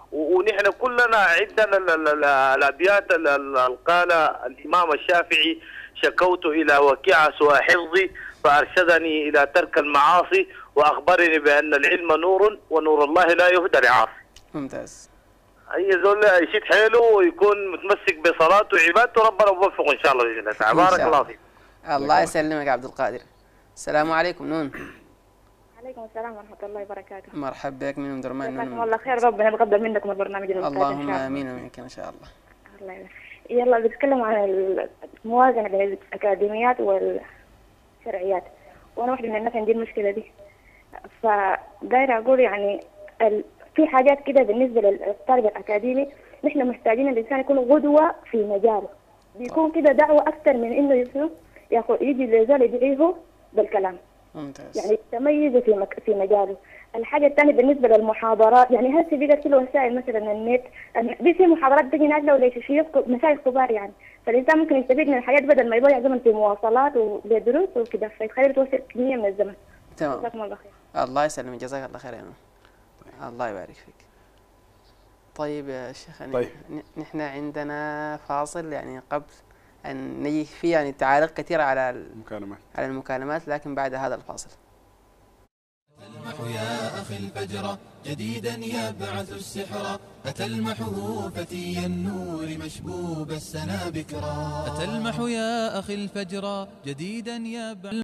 ونحن كلنا عندنا الابيات اللي قالها الامام الشافعي: شكوت الى وكيع سوء حفظي فارشدني الى ترك المعاصي واخبرني بان العلم نور ونور الله لا يهدى لعاصي. ممتاز. اي زول يشد حيله ويكون متمسك بصلاته وعبادته ربنا يوفقه ان شاء الله باذن الله تعالى. بارك الله فيك. الله يسلمك يا عبد القادر. السلام عليكم نون. عليكم السلام ورحمة الله وبركاته. مرحبا بك من ام درمان. جزاكم الله خير، ربنا يتقبل منكم البرنامج الممتاز. اللهم امين ومنك ان شاء الله. الله يبارك. يلا بنتكلم عن الموازنة بين الأكاديميات والشرعيات، وأنا واحدة من الناس عندي المشكلة دي. فدايرة أقول يعني ال... في حاجات كده بالنسبة للطالب الأكاديمي نحن محتاجين الإنسان يكون غدوة في مجاله، بيكون كده دعوة أكثر من إنه يسمع ياخذ يجي لزول يدعيه بالكلام. ممتاز. يعني يتميز في مك... في مجاله. الحاجة الثانية بالنسبة للمحاضرات، يعني هسه بقت كل وسائل مثلا النت، دي في محاضرات بتجي نازلة ولا شيخ مشايخ كبار يعني، فالإنسان ممكن يستفيد من الحاجات بدل ما يضيع زمن في مواصلات ودروس وكده، فيتخيل توفر كمية من الزمن. تمام. جزاكم الله خير. الله يسلمك، جزاك الله خير يا نور. الله يبارك فيك. طيب يا شيخ، طيب. نحن عندنا فاصل يعني قبل أن نجي فيه يعني تعاليق كثيرة على المكالمات على المكالمات، لكن بعد هذا الفاصل. تلمح يا أخي الفجر جديدا يبعث السحر، أتلمحه فتي النور مشبوب السنا بكرا. أتلمح يا أخي الفجر جديدا يبعث.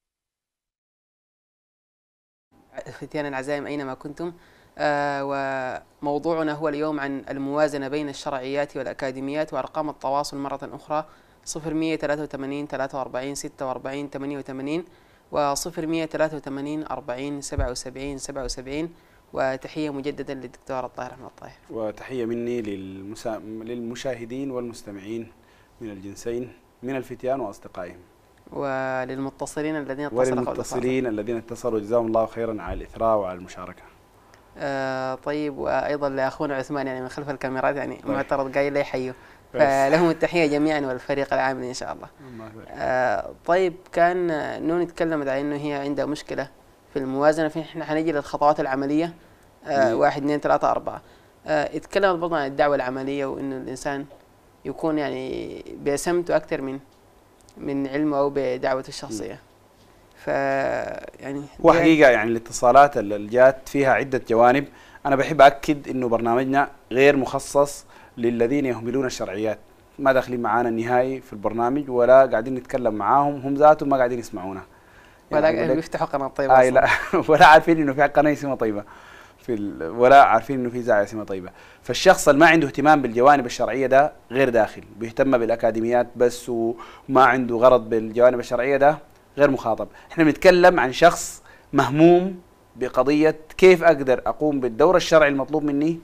ختيان العزائم أينما كنتم، آه وموضوعنا هو اليوم عن الموازنة بين الشرعيات والأكاديميات، وأرقام التواصل مرة أخرى صفر مية ثلاثة وثمانين ثلاثة وأربعين ستة وأربعين ثمانية وثمانين وصفر مية ثلاثة وثمانين أربعين سبعة وسبعين سبعة وسبعين. وتحية مجددا للدكتور الطاهر أحمد الطاهر، وتحية مني للمسا... للمشاهدين والمستمعين من الجنسين من الفتيان وأصدقائهم، وللمتصلين الذين اتصلوا وللمتصلين الذين اتصلوا جزاهم الله خيرا على الإثراء وعلى المشاركة. آه طيب، وأيضا لأخونا عثمان يعني من خلف الكاميرات يعني طيب. معترض قايل لا يحيوا، فلهم التحية جميعا والفريق العامل إن شاء الله. آه طيب، كان نون تكلمت عن إنه هي عندها مشكلة في الموازنة، فإحنا حنجي للخطوات العملية. آه واحد اثنين ثلاثة أربعة. آه اتكلمت برضه عن الدعوة العملية، وإنه الإنسان يكون يعني بسمته أكثر من من علمه أو بدعوته الشخصية. ف يعني هو حقيقة يعني الاتصالات اللي جات فيها عدة جوانب. أنا بحب أكد إنه برنامجنا غير مخصص للذين يهملون الشرعيات، ما داخلين معانا النهائي في البرنامج ولا قاعدين نتكلم معاهم، هم ذاتهم ما قاعدين يسمعونا ولا يعني بيفتحوا قناة طيبة آه لا ولا عارفين إنه في قناة اسمها طيبة في ال... ولا عارفين إنه في زاوية اسمها طيبة. فالشخص اللي ما عنده اهتمام بالجوانب الشرعية ده غير داخل، بيهتم بالأكاديميات بس وما عنده غرض بالجوانب الشرعية ده غير مخاطب. احنا بنتكلم عن شخص مهموم بقضية كيف أقدر أقوم بالدور الشرعي المطلوب مني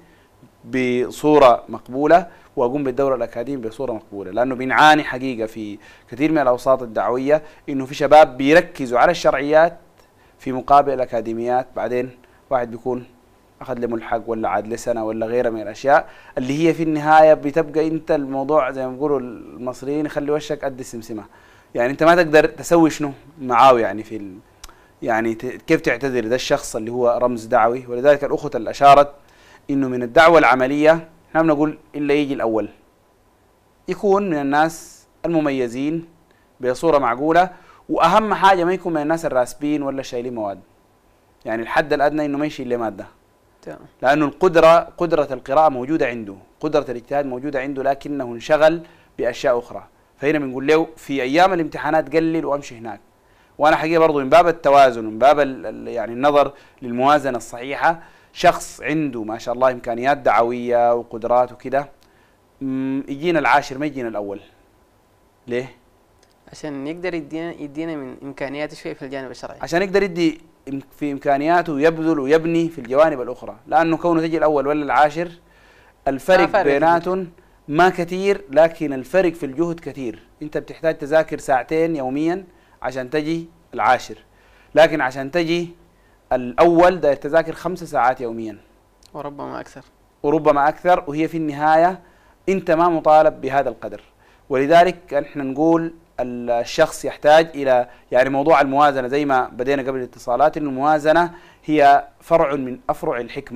بصورة مقبولة، وأقوم بالدور الأكاديمي بصورة مقبولة، لأنه بنعاني حقيقة في كثير من الأوساط الدعوية إنه في شباب بيركزوا على الشرعيات في مقابل الأكاديميات، بعدين واحد بيكون أخذ له ملحق ولا عاد لسنة ولا غيرها من الأشياء اللي هي في النهاية بتبقى أنت الموضوع زي ما بيقولوا المصريين يخلي وشك قد السمسمة، يعني أنت ما تقدر تسوي شنو معاه يعني في ال... يعني كيف تعتذر ده الشخص اللي هو رمز دعوي. ولذلك الأخوة اللي أشارت إنه من الدعوة العملية احنا بنقول إلا يجي الأول يكون من الناس المميزين بصورة معقولة، وأهم حاجة ما يكون من الناس الراسبين ولا شايلين مواد، يعني الحد الأدنى إنه ما يشيل مادة، لأنه القدرة قدرة القراءة موجودة عنده، قدرة الاجتهاد موجودة عنده، لكنه انشغل بأشياء أخرى. فهنا بنقول له في أيام الامتحانات قلل وأمشي هناك. وأنا حقيقة برضو من باب التوازن ومن باب يعني النظر للموازنة الصحيحة، شخص عنده ما شاء الله إمكانيات دعوية وقدرات وكده يجينا العاشر ما يجينا الأول. ليه؟ عشان يقدر يدينا يدينا من إمكانياته شوي في الجانب الشرعي، عشان يقدر يدي في إمكانياته ويبذل ويبني في الجوانب الأخرى، لأنه كونه تجي الأول ولا العاشر الفرق بيناتهم ما كثير، لكن الفرق في الجهد كثير. أنت بتحتاج تذاكر ساعتين يوميا عشان تجي العاشر، لكن عشان تجي الأول داير تذاكر خمس ساعات يوميا وربما أكثر وربما أكثر، وهي في النهاية أنت ما مطالب بهذا القدر. ولذلك نحن نقول الشخص يحتاج إلى يعني موضوع الموازنة زي ما بدينا قبل الاتصالات، إنه الموازنة هي فرع من أفرع الحكمة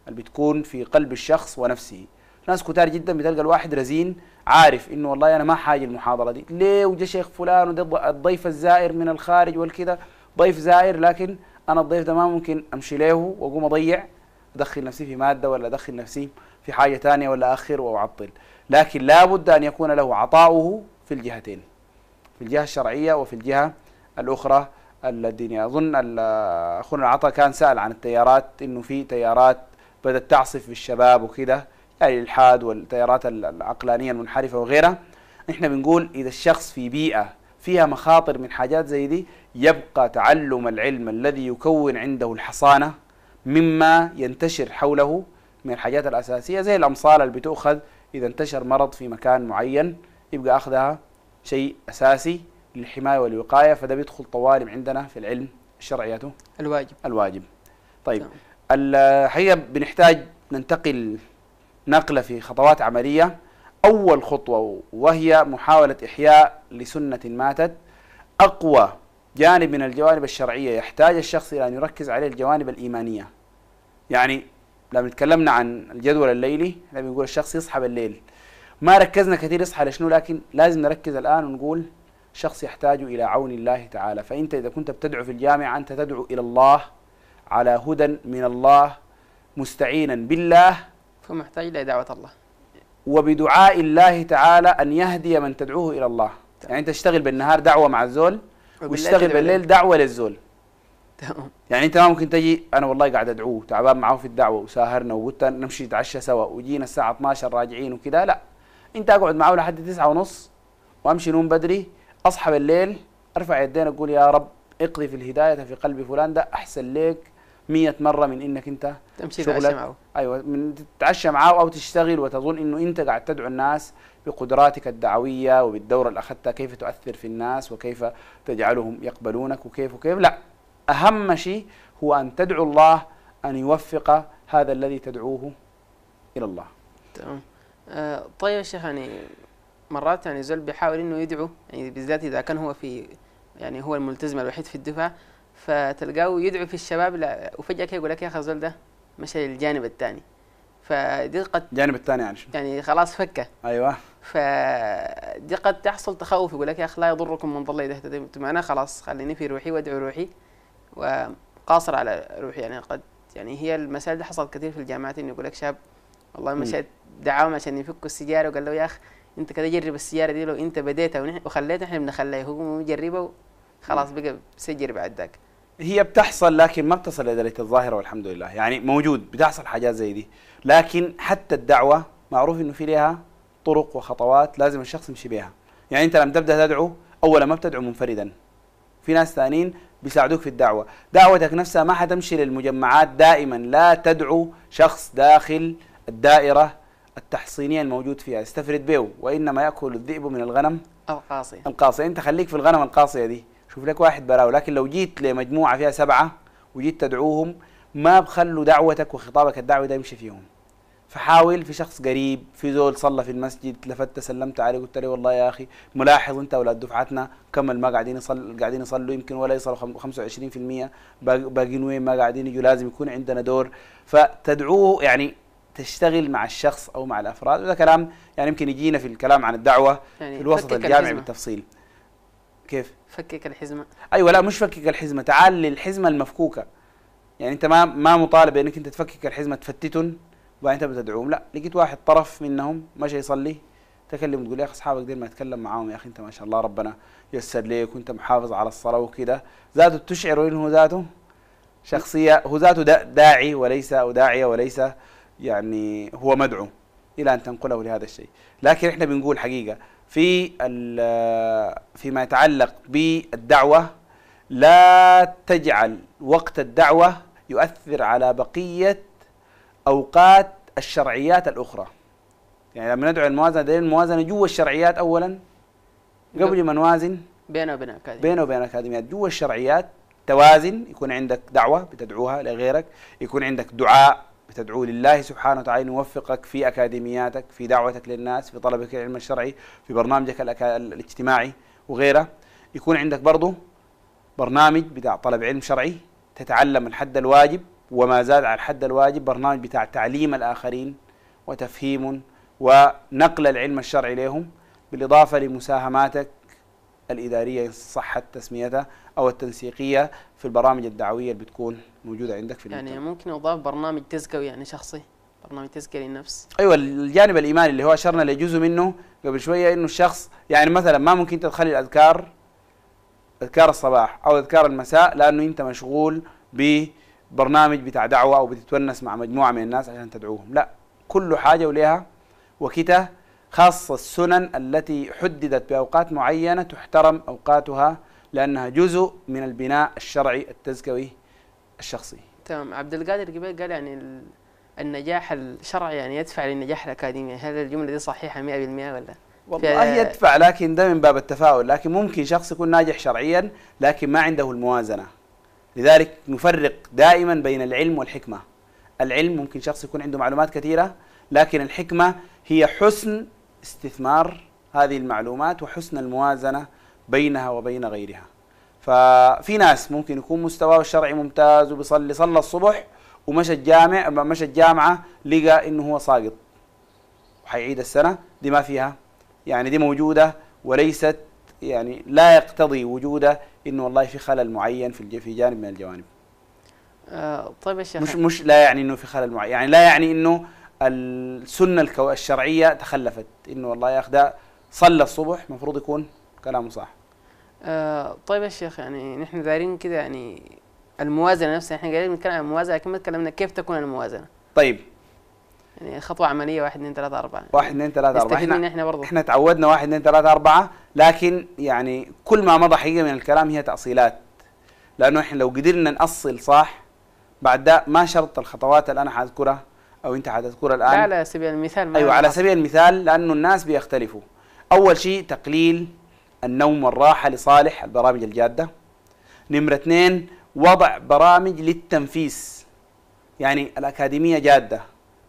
اللي بتكون في قلب الشخص ونفسه. ناس كتار جدا بتلقى الواحد رزين عارف انه والله انا ما حاجه المحاضره دي، ليه وجا شيخ فلان وده الضيف الزائر من الخارج والكذا، ضيف زائر، لكن انا الضيف ده ما ممكن امشي له واقوم اضيع ادخل نفسي في ماده ولا ادخل نفسي في حاجه ثانيه ولا اخر واعطل. لكن لابد ان يكون له عطاؤه في الجهتين، في الجهه الشرعيه وفي الجهه الاخرى الدينيه. اظن اخونا العطا كان سال عن التيارات، انه في تيارات بدات تعصف بالشباب وكذا، يعني الالحاد والتيارات العقلانيه المنحرفه وغيرها. احنا بنقول اذا الشخص في بيئه فيها مخاطر من حاجات زي دي، يبقى تعلم العلم الذي يكون عنده الحصانه مما ينتشر حوله من الحاجات الاساسيه، زي الامصال اللي بتؤخذ اذا انتشر مرض في مكان معين، يبقى اخذها شيء اساسي للحمايه والوقايه، فده بيدخل طوالب عندنا في العلم الشرعيته الواجب الواجب. طيب الحقيقه بنحتاج ننتقل نقله في خطوات عمليه. اول خطوه وهي محاوله احياء لسنه ماتت. اقوى جانب من الجوانب الشرعيه يحتاج الشخص الى ان يركز عليه الجوانب الايمانيه. يعني لما تكلمنا عن الجدول الليلي احنا بنقول الشخص يصحى بالليل، ما ركزنا كثير يصحى لشنو، لكن لازم نركز الان ونقول الشخص يحتاج الى عون الله تعالى. فانت اذا كنت بتدعو في الجامعه انت تدعو الى الله على هدى من الله مستعينا بالله، فمحتاج الى دعوه الله وبدعاء الله تعالى ان يهدي من تدعوه الى الله. يعني انت تشتغل بالنهار دعوه مع الزول واشتغل بالليل دعوه للزول. تمام. يعني انت ما ممكن تجي انا والله قاعد ادعوه تعبان معه في الدعوه وساهرنا وقلت نمشي نتعشى سوا وجينا الساعه اثناشر راجعين وكذا، لا، انت اقعد معه لحد تسعة ونص وامشي نوم بدري، اصحى بالليل ارفع يدين اقول يا رب اقضي في الهدايه في قلب فلان، ده احسن لك مية مره من انك انت تمشي تتعشى معه. ايوه، من تتعشى معه او تشتغل وتظن انه انت قاعد تدعو الناس بقدراتك الدعويه وبالدوره اللي اخذتها كيف تؤثر في الناس وكيف تجعلهم يقبلونك وكيف وكيف. لا، اهم شيء هو ان تدعو الله ان يوفق هذا الذي تدعوه الى الله. تمام. آه طيب يا شيخ، يعني مرات يعني زول بيحاول انه يدعو، يعني بالذات اذا كان هو في يعني هو الملتزم الوحيد في الدفعه، فتلقاه يدعو في الشباب لا وفجاه كده يقول لك يا اخي الزول ده مشى للجانب الثاني، فدي قد الجانب الثاني يعني شو؟ يعني خلاص فكه. ايوه. فدي قد تحصل تخوف، يقول لك يا اخي لا يضركم من ضل اذا اهتديتم، انا خلاص خليني في روحي وادعو روحي وقاصر على روحي. يعني قد يعني هي المسائل دي حصلت كثير في الجامعات، انه يقول لك شاب والله مشيت دعاهم عشان يفكوا السيجاره، وقال له يا اخي انت كده جرب السياره دي، لو انت بديتها وخليتها احنا بنخليها، هو يجربها خلاص بقى سجر بعد ذاك. هي بتحصل لكن ما بتصل لدرجه الظاهره والحمد لله، يعني موجود بتحصل حاجات زي دي، لكن حتى الدعوه معروف انه في لها طرق وخطوات لازم الشخص يمشي بها. يعني انت لما تبدا تدعو اولا ما بتدعو منفردا، في ناس ثانيين بيساعدوك في الدعوه، دعوتك نفسها ما حتمشي للمجمعات دائما، لا تدعو شخص داخل الدائره التحصينيه الموجود فيها، استفرد به، وانما ياكل الذئب من الغنم القاصيه القاصيه، انت خليك في الغنم القاصيه دي، شوف لك واحد براو. لكن لو جيت لمجموعه فيها سبعه وجيت تدعوهم ما بخلوا دعوتك وخطابك الدعوي ده يمشي فيهم. فحاول في شخص قريب، في زول صلى في المسجد لفت سلمت عليه قلت له والله يا اخي ملاحظ انت اولاد دفعتنا كمل ما قاعدين يصلوا قاعدين يصلوا يمكن ولا يصلوا خمسة وعشرين بالمئة، باقيين وين ما قاعدين يجوا، لازم يكون عندنا دور. فتدعوه يعني تشتغل مع الشخص او مع الافراد، وهذا كلام يعني يمكن يجينا في الكلام عن الدعوه يعني في الوسط الجامعي بالتفصيل. كيف؟ فكك الحزمه. ايوه، لا مش فكك الحزمه، تعال للحزمه المفكوكه. يعني انت ما ما مطالب انك انت تفكك الحزمه تفتتن وبعدين انت بتدعوهم، لا، لقيت واحد طرف منهم مشى يصلي تكلم تقول يا اخي اصحابك دير ما تتكلم معاهم، يا اخي انت ما شاء الله ربنا يسر ليك وانت محافظ على الصلاه وكذا، ذاته تشعر انه ذاته شخصيه، هو ذاته داعي وليس او داعيه وليس يعني هو مدعو الى ان تنقله لهذا الشيء. لكن احنا بنقول حقيقه في فيما يتعلق بالدعوه لا تجعل وقت الدعوه يؤثر على بقيه اوقات الشرعيات الاخرى. يعني لما ندعو الموازنه دي الموازنه جوا الشرعيات اولا قبل ما نوازن بينه وبين الاكاديميات، بينه وبين الاكاديميات جوا الشرعيات توازن، يكون عندك دعوه بتدعوها لغيرك، يكون عندك دعاء بتدعو لله سبحانه وتعالى يوفقك في اكاديمياتك، في دعوتك للناس، في طلبك العلم الشرعي، في برنامجك الاجتماعي وغيره. يكون عندك برضه برنامج بتاع طلب علم شرعي تتعلم الحد الواجب وما زاد على الحد الواجب برنامج بتاع تعليم الآخرين وتفهيم ونقل العلم الشرعي لهم، بالإضافة لمساهماتك الإدارية إن صحت تسميتها أو التنسيقية في البرامج الدعوية اللي بتكون موجودة عندك في المجتمع. يعني ممكن يضاف برنامج تزكوي يعني شخصي، برنامج تزكية للنفس. أيوة، الجانب الإيماني اللي هو أشرنا لجزء منه قبل شوية، إنه الشخص يعني مثلا ما ممكن تدخلي الأذكار أذكار الصباح أو أذكار المساء لأنه أنت مشغول ببرنامج بتاع دعوة أو بتتونس مع مجموعة من الناس عشان تدعوهم، لا، كل حاجة وليها وقتها، خاصة السنن التي حددت بأوقات معينة تحترم أوقاتها لأنها جزء من البناء الشرعي التزكوي الشخصي. تمام. عبد القادر قبل قال يعني النجاح الشرعي يعني يدفع للنجاح الأكاديمي، هل الجملة دي صحيحة مئة بالمئة ولا؟ والله يدفع، لكن ده من باب التفاؤل، لكن ممكن شخص يكون ناجح شرعيا لكن ما عنده الموازنة. لذلك نفرق دائما بين العلم والحكمة. العلم ممكن شخص يكون عنده معلومات كثيرة، لكن الحكمة هي حسن استثمار هذه المعلومات وحسن الموازنة بينها وبين غيرها. ففي ناس ممكن يكون مستواه الشرعي ممتاز وبيصلي صلى الصبح ومشى الجامع مشى الجامعة لقى انه هو ساقط وحيعيد السنة، دي ما فيها يعني، دي موجودة وليست يعني لا يقتضي وجوده انه والله في خلل معين في في جانب من الجوانب. آه طيب يا شيخ، مش مش لا يعني انه في خلل معين، يعني لا يعني انه السنة الكو الشرعية تخلفت، انه والله يا اخ ده صلى الصبح المفروض يكون كلامه صح. آه طيب يا شيخ، يعني نحن دايرين كده يعني الموازنة نفسها، احنا قاعدين بنتكلم عن الموازنة لكن ما تكلمنا كيف تكون الموازنة. طيب يعني خطوة عملية، واحد اثنين ثلاثة أربعة. واحد اثنين ثلاثة أربعة. احنا احنا برضه احنا تعودنا واحد اثنين ثلاثة أربعة، لكن يعني كل ما مضى حقيقة من الكلام هي تأصيلات، لأنه احنا لو قدرنا نأصل صح بعد ده ما شرط الخطوات اللي أنا حاذكرها أو أنت حتذكرها الآن. لا على سبيل المثال. أيوة على سبيل المثال، لأنه الناس بيختلفوا. أول شيء تقليل النوم والراحة لصالح البرامج الجادة. نمرة اثنين وضع برامج للتنفيس، يعني الأكاديمية جادة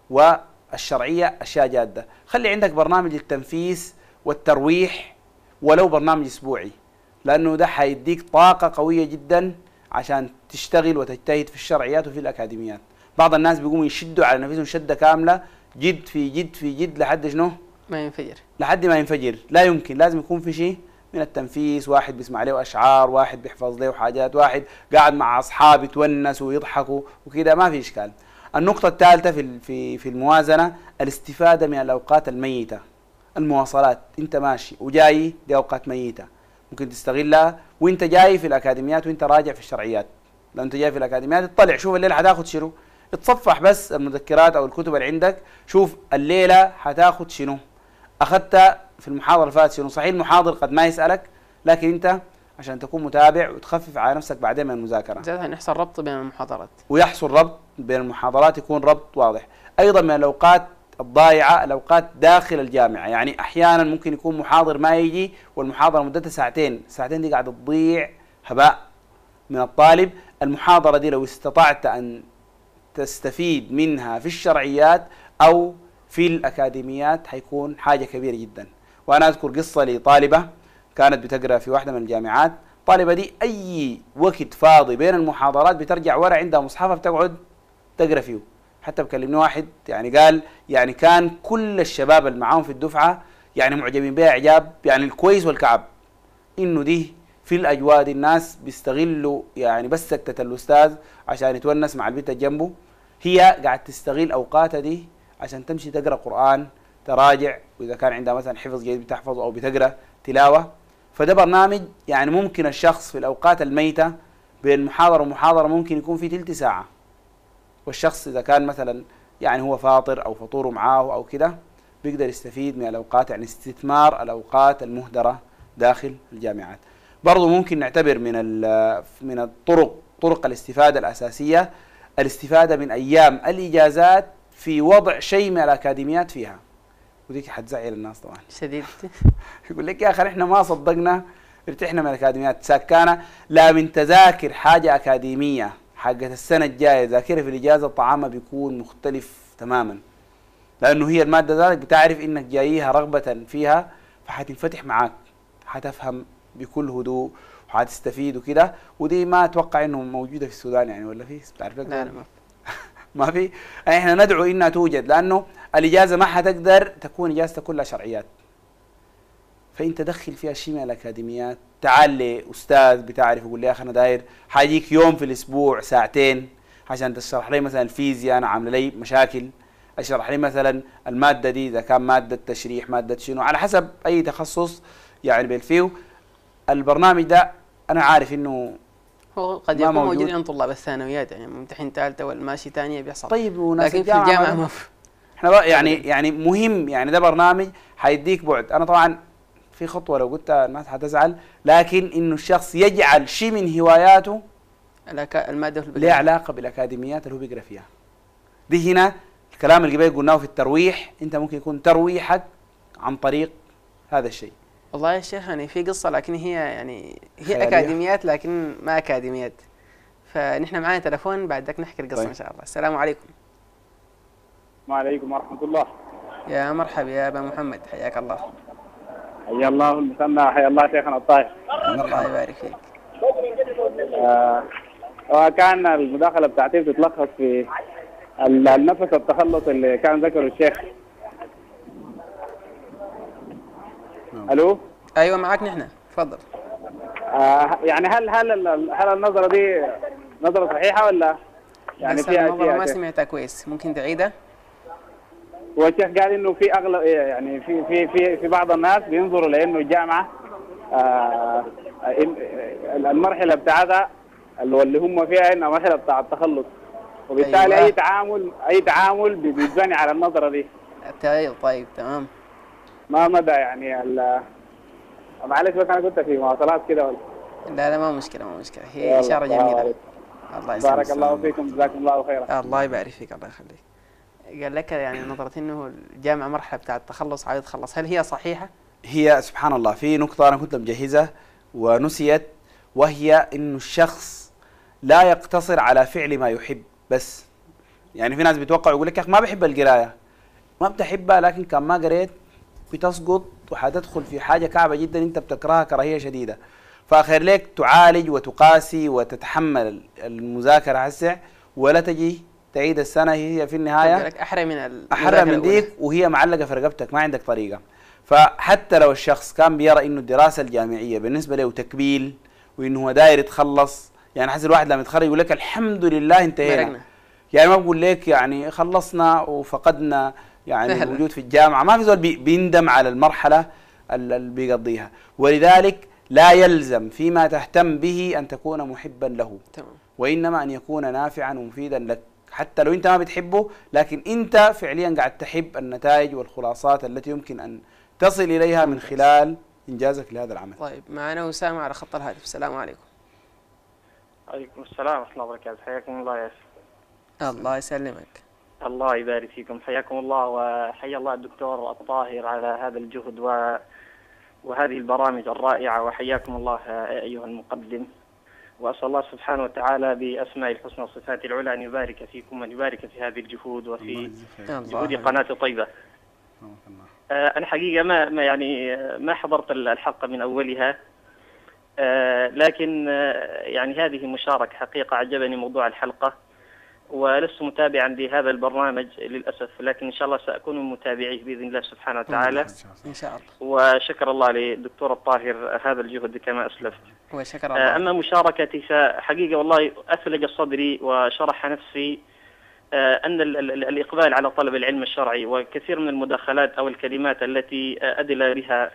والشرعية أشياء جادة، خلي عندك برنامج للتنفيس والترويح ولو برنامج أسبوعي، لأنه ده حيديك طاقة قوية جدا عشان تشتغل وتجتهد في الشرعيات وفي الأكاديميات. بعض الناس بيقوموا يشدوا على نفسهم شدة كاملة، جد في جد في جد لحد شنو؟ ما ينفجر. لحد ما ينفجر، لا يمكن، لازم يكون في شيء من التنفيس، واحد بيسمع له أشعار، واحد بيحفظ له حاجات، واحد قاعد مع أصحاب يتونسوا ويضحكوا وكده، ما في إشكال. النقطة الثالثة في في في الموازنة الاستفادة من الأوقات الميتة. المواصلات، أنت ماشي وجاي دي أوقات ميتة ممكن تستغلها وأنت جاي في الأكاديميات وأنت راجع في الشرعيات. لو أنت جاي في الأكاديميات اطلع شوف الليلة حتاخد شنو، اتصفح بس المذكرات أو الكتب اللي عندك، شوف الليلة حتاخد شنو، أخذت في المحاضرة اللي فاتت شنو. صحيح المحاضر قد ما يسألك، لكن أنت عشان تكون متابع وتخفف على نفسك بعدين من المذاكرة. زين يحصل ربط بين المحاضرات. ويحصل ربط بين المحاضرات، يكون ربط واضح. أيضا من الأوقات الضائعة الأوقات داخل الجامعة، يعني أحيانا ممكن يكون محاضر ما يجي والمحاضرة مدتها ساعتين، الساعتين دي قاعدة تضيع هباء من الطالب. المحاضرة دي لو استطعت أن تستفيد منها في الشرعيات أو في الأكاديميات حيكون حاجة كبيرة جدا. وأنا أذكر قصة لطالبة كانت بتقرأ في واحدة من الجامعات، الطالبة دي أي وقت فاضي بين المحاضرات بترجع ورا عندها مصحفها بتقعد تقرأ فيه. حتى بكلمني واحد يعني قال يعني كان كل الشباب اللي معاهم في الدفعة يعني معجبين بها إعجاب يعني الكويس والكعب، إنه دي في الأجواء دي الناس بيستغلوا يعني بس سكتة الأستاذ عشان يتونس مع البنت جنبه، هي قاعد تستغل أوقاتها دي عشان تمشي تقرأ قرآن، تراجع، وإذا كان عندها مثلا حفظ جيد بتحفظ أو بتقرأ تلاوة. فده برنامج يعني ممكن الشخص في الأوقات الميتة بين محاضرة ومحاضرة ممكن يكون في تلت ساعة، والشخص إذا كان مثلا يعني هو فاطر أو فطوره معاه أو كده بيقدر يستفيد من الأوقات، يعني استثمار الأوقات المهدرة داخل الجامعات. برضو ممكن نعتبر من من الطرق طرق الاستفادة الأساسية الاستفادة من أيام الإجازات في وضع شيء من الأكاديميات فيها، وديك حتزعل الناس طبعا شديد. يقول لك يا أخي إحنا ما صدقنا ارتحنا من الأكاديميات، سكانة لا من تذاكر حاجة أكاديمية حقت السنة الجاية ذاكرة في الإجازة طعامها بيكون مختلف تماما، لأنه هي المادة ذلك بتعرف إنك جاييها رغبة فيها فحتنفتح معاك، حتفهم بكل هدوء وحتستفيد وكده. ودي ما أتوقع إنه موجودة في السودان يعني، ولا في بتعرف لك؟ لا لا ما في. احنا ندعو انها توجد، لانه الاجازه ما حتقدر تكون اجازتها كلها شرعيات، فانت دخل فيها شيء من الاكاديميات. تعال لاستاذ بتعرف يقول لي يا اخي انا داير حاجيك يوم في الاسبوع ساعتين عشان تشرح لي مثلا الفيزياء انا عامله لي مشاكل، اشرح لي مثلا الماده دي اذا كان ماده تشريح ماده شنو على حسب اي تخصص يعني بالفيو. البرنامج ده انا عارف انه هو قد يكون موجود عند طلاب الثانويات، يعني ممتحن ثالثه والماشي ثانيه بيحصل. طيب وناس لكن في الجامعه ما في. احنا بقى يعني يعني مهم، يعني ده برنامج حيديك بعد. انا طبعا في خطوه لو قلتها الناس حتزعل، لكن انه الشخص يجعل شيء من هواياته الماده لها علاقه بالاكاديميات اللي هو بيقرا فيها. دي هنا الكلام اللي قبل قلناه في الترويح، انت ممكن يكون ترويحك عن طريق هذا الشيء. والله يا شيخ يعني في قصه، لكن هي يعني هي اكاديميات لكن ما اكاديميات. فنحن معانا تلفون بعد ذاك نحكي القصه. طيب. ان شاء الله. السلام عليكم. وعليكم ورحمه الله. يا مرحبا يا ابا محمد، حياك الله. حيا الله المثنى، حيا الله شيخنا الطاهر. الله يبارك فيك. آه وكان المداخله بتاعتي بتتلخص في النفس التخلص اللي كان ذكره الشيخ. الو ايوه معك نحن، تفضل. آه يعني هل هل هل النظره دي نظره صحيحه ولا يعني فيها النظره ما سمعتها كويس، ممكن تعيدها؟ هو الشيخ قال انه في اغلب يعني في في في في بعض الناس بينظروا لانه الجامعه آه المرحله بتاعتها اللي هم فيها انها مرحله بتاع التخلص، وبالتالي أيوة. اي تعامل اي تعامل بيتبني على النظره دي. طيب طيب تمام. ما مدى يعني ال معلش بس انا كنت في مواصلات كده ولا لا لا ما مشكله ما مشكله، هي اشاره جميله. الله يسلمك. بارك الله فيكم، جزاكم الله خيرا. الله يبارك فيك، الله يخليك. قال لك يعني نظرة انه الجامعه مرحله بتاع التخلص عايز تخلص، هل هي صحيحه؟ هي سبحان الله في نقطه انا كنت مجهزها ونسيت، وهي انه الشخص لا يقتصر على فعل ما يحب بس. يعني في ناس بيتوقعوا يقول لك يا اخي ما بحب القرايه، ما بتحبها لكن كان ما قريت بتسقط وحتدخل في حاجه كعبه جدا انت بتكرهها كراهيه شديده. فاخير لك تعالج وتقاسي وتتحمل المذاكره هسه، ولا تجي تعيد السنه هي في النهايه احرى من احرى من ديك وهي معلقه في رقبتك، ما عندك طريقه. فحتى لو الشخص كان بيرى انه الدراسه الجامعيه بالنسبه له تكبيل وانه هو داير يتخلص، يعني حسب الواحد لما يتخرج يقول لك الحمد لله انتهينا، يعني ما بقول لك يعني خلصنا وفقدنا يعني فهلا. الوجود في الجامعه، ما في زول بيندم على المرحله اللي بيقضيها. ولذلك لا يلزم فيما تهتم به ان تكون محبا له، تمام. وانما ان يكون نافعا ومفيدا لك، حتى لو انت ما بتحبه لكن انت فعليا قاعد تحب النتائج والخلاصات التي يمكن ان تصل اليها من خلال انجازك لهذا العمل. طيب معنا اسامه على خط الهاتف. السلام عليكم. وعليكم السلام ورحمه الله وبركاته. حياكم الله يا شيخ. الله يسلمك. الله يبارك فيكم، حياكم الله وحيا الله الدكتور الطاهر على هذا الجهد و... وهذه البرامج الرائعه، وحياكم الله ايها المقدم. وأسأل الله سبحانه وتعالى بأسماء الحسنى وصفات العلى أن يبارك فيكم وأن يبارك في هذه الجهود وفي جهود قناة طيبة. آه أنا حقيقة ما ما يعني ما حضرت الحلقة من أولها، آه لكن آه يعني هذه مشاركة حقيقة عجبني موضوع الحلقة، ولست متابعا لهذا البرنامج للأسف، لكن إن شاء الله سأكون من متابعيه بإذن الله سبحانه وتعالى إن شاء الله. وشكر الله للدكتور الطاهر هذا الجهد كما أسلفت. وشكر الله. أما مشاركتي فحقيقة والله أثلج صدري وشرح نفسي أن الإقبال على طلب العلم الشرعي وكثير من المداخلات أو الكلمات التي أدلى بها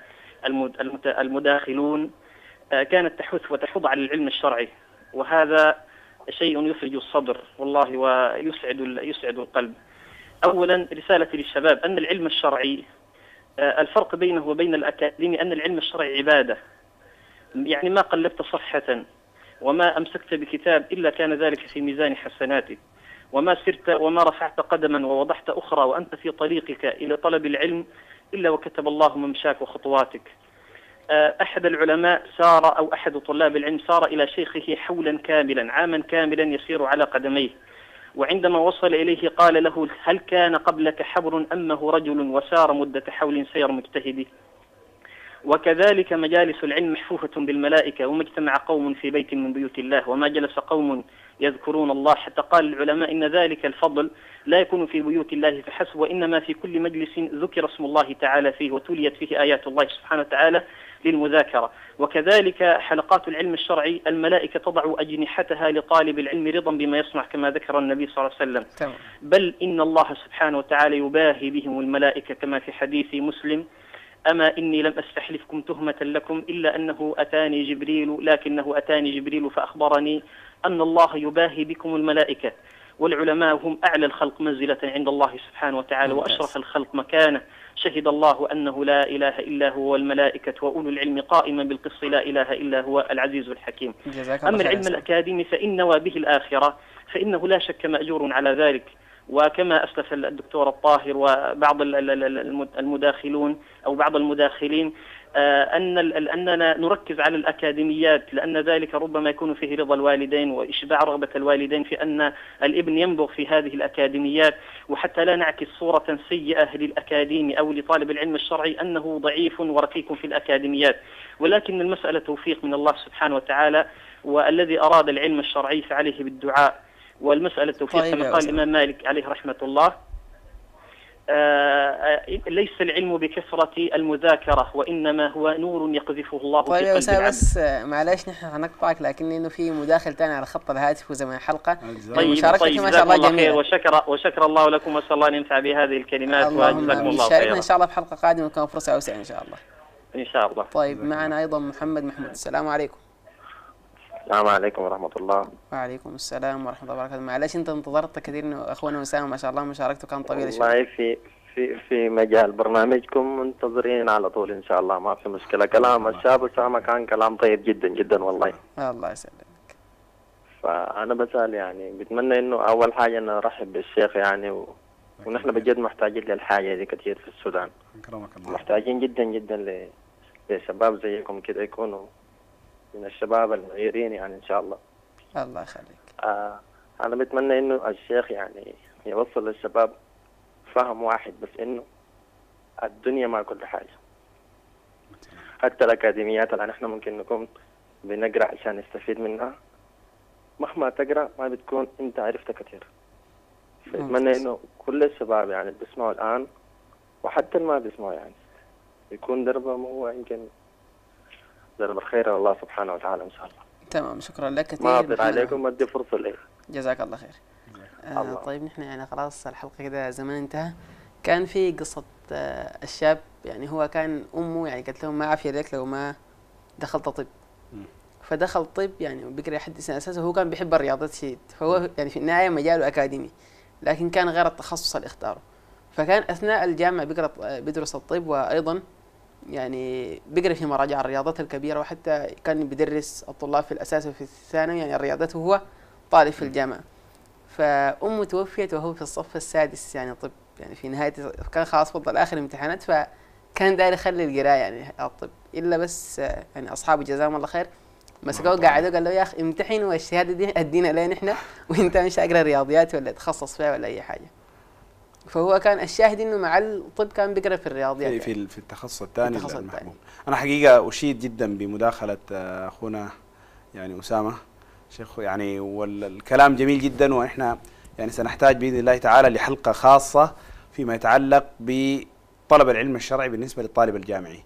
المداخلون كانت تحث وتحض على العلم الشرعي، وهذا شيء يثلج الصدر والله ويسعد يسعد القلب. أولا رسالتي للشباب أن العلم الشرعي الفرق بينه وبين الأكاديمي أن العلم الشرعي عبادة، يعني ما قلبت صفحة وما أمسكت بكتاب إلا كان ذلك في ميزان حسناتك، وما سرت وما رفعت قدما ووضحت أخرى وأنت في طريقك إلى طلب العلم إلا وكتب الله ممشاك وخطواتك. أحد العلماء سار أو أحد طلاب العلم سار إلى شيخه حولا كاملا عاما كاملا يسير على قدميه، وعندما وصل إليه قال له هل كان قبلك حبر أمه رجل وسار مدة حول سير مجتهد؟ وكذلك مجالس العلم محفوفة بالملائكة، وما اجتمع قوم في بيت من بيوت الله وما جلس قوم يذكرون الله، حتى قال العلماء إن ذلك الفضل لا يكون في بيوت الله فحسب، وإنما في كل مجلس ذكر اسم الله تعالى فيه وتليت فيه آيات الله سبحانه وتعالى للمذاكرة. وكذلك حلقات العلم الشرعي الملائكة تضع أجنحتها لطالب العلم رضا بما يصنع كما ذكر النبي صلى الله عليه وسلم. تمام. بل إن الله سبحانه وتعالى يباهي بهم الملائكة كما في حديث مسلم: أما إني لم أستحلفكم تهمة لكم إلا أنه أتاني جبريل لكنه أتاني جبريل فأخبرني أن الله يباهي بكم الملائكة، والعلماء هم أعلى الخلق منزلة عند الله سبحانه وتعالى وأشرف الخلق مكانة. شهد الله أنه لا إله إلا هو والملائكة وأولو العلم قائما بالقسط لا إله إلا هو العزيز الحكيم. أما العلم الأكاديمي فإن نوى به الآخرة فإنه لا شك مأجور على ذلك. وكما أسلف الدكتور الطاهر وبعض المداخلون أو بعض المداخلين أن أننا نركز على الأكاديميات، لأن ذلك ربما يكون فيه رضا الوالدين وإشباع رغبة الوالدين في أن الابن ينبغ في هذه الأكاديميات، وحتى لا نعكس صورة سيئة للأكاديمي أو لطالب العلم الشرعي أنه ضعيف ورقيق في الأكاديميات، ولكن المسألة توفيق من الله سبحانه وتعالى، والذي أراد العلم الشرعي فعليه بالدعاء، والمسألة توفيق. طيب كما قال الإمام مالك عليه رحمة الله: آه ليس العلم بكثرة المذاكرة وإنما هو نور يقذفه الله في قلب العبد. طيب يا بس معلش نحن هنقطعك، لكن إنه في مداخل ثاني على خط الهاتف وزمان حلقة. طيب طيب ما شاء الله جميلة. وشكر وشكر الله لكم، وأسأل الله أن ينفع بهذه الكلمات وجزاكم الله خيرا. إن شاء الله في حلقة قادمة وكان فرصة أوسع إن شاء الله. إن شاء الله. طيب معنا أيضا محمد محمود. السلام عليكم. السلام عليكم ورحمة الله. وعليكم السلام ورحمة الله وبركاته. معلش أنت انتظرت كثير إنه أخونا أسامة ما شاء الله مشاركته كان طويلة شوي. والله في في في مجال برنامجكم منتظرين على طول إن شاء الله، ما في مشكلة. كلام الشاب أسامة كان كلام طيب جدا جدا والله. الله يسلمك. فأنا بسأل يعني بتمنى إنه أول حاجة إنه أرحب بالشيخ يعني و... ونحن بجد محتاجين للحاجة دي كثير في السودان. أكرمك الله. محتاجين جدا جدا ل... لشباب زيكم كده يكونوا من الشباب المعيرين يعني إن شاء الله. الله يخليك. آه أنا بتمنى إنه الشيخ يعني يوصل للشباب فهم واحد بس، إنه الدنيا ما كل حاجة. حتى الأكاديميات اللي نحن ممكن نكون بنقرأ عشان نستفيد منها، مهما تقرأ ما بتكون أنت عرفت كثير. فأتمنى إنه كل الشباب يعني بيسمعوا الآن وحتى اللي ما بيسمعوا يعني يكون دربهم هو يمكن درب الخير الله سبحانه وتعالى إن شاء الله. تمام، شكرا لك كثير. ما أطلع عليكم ودي فرصة لي. جزاك الله خير. آه طيب نحن يعني خلاص الحلقة كده زمان انتهى. كان في قصة آه الشاب يعني هو كان أمه يعني قالت له ما عافية لك لو ما دخلت طب. فدخل طب يعني وبقرا لحد سنة أساسا، وهو كان بيحب الرياضات شديد، فهو يعني في النهاية مجاله أكاديمي، لكن كان غير التخصص اللي اختاره. فكان أثناء الجامعة بيقرا بيدرس الطب، وأيضا يعني بيقرا في مراجع الرياضات الكبيرة، وحتى كان بيدرس الطلاب في الأساس وفي الثانوي يعني الرياضات، وهو طالب في الجامعة. فأمه توفيت وهو في الصف السادس يعني طب، يعني في نهاية كان خلاص فضل آخر امتحانات، فكان داير يخلي القراءة يعني الطب، إلا بس يعني أصحابه جزاهم الله خير مسكوه قعدوا قال له يا أخي امتحن والشهادة دي أدينا لين إحنا، وأنت مش أقرأ رياضيات ولا تخصص فيها ولا أي حاجة. فهو كان الشاهد إنه مع الطب كان بيقرأ في الرياضيات في يعني. في التخصص الثاني المحبوب. أنا حقيقة أشيد جدا بمداخلة أخونا يعني أسامة شيخ، يعني والكلام جميل جدا، وإحنا يعني سنحتاج بإذن الله تعالى لحلقة خاصة فيما يتعلق بطلب العلم الشرعي بالنسبة للطالب الجامعي.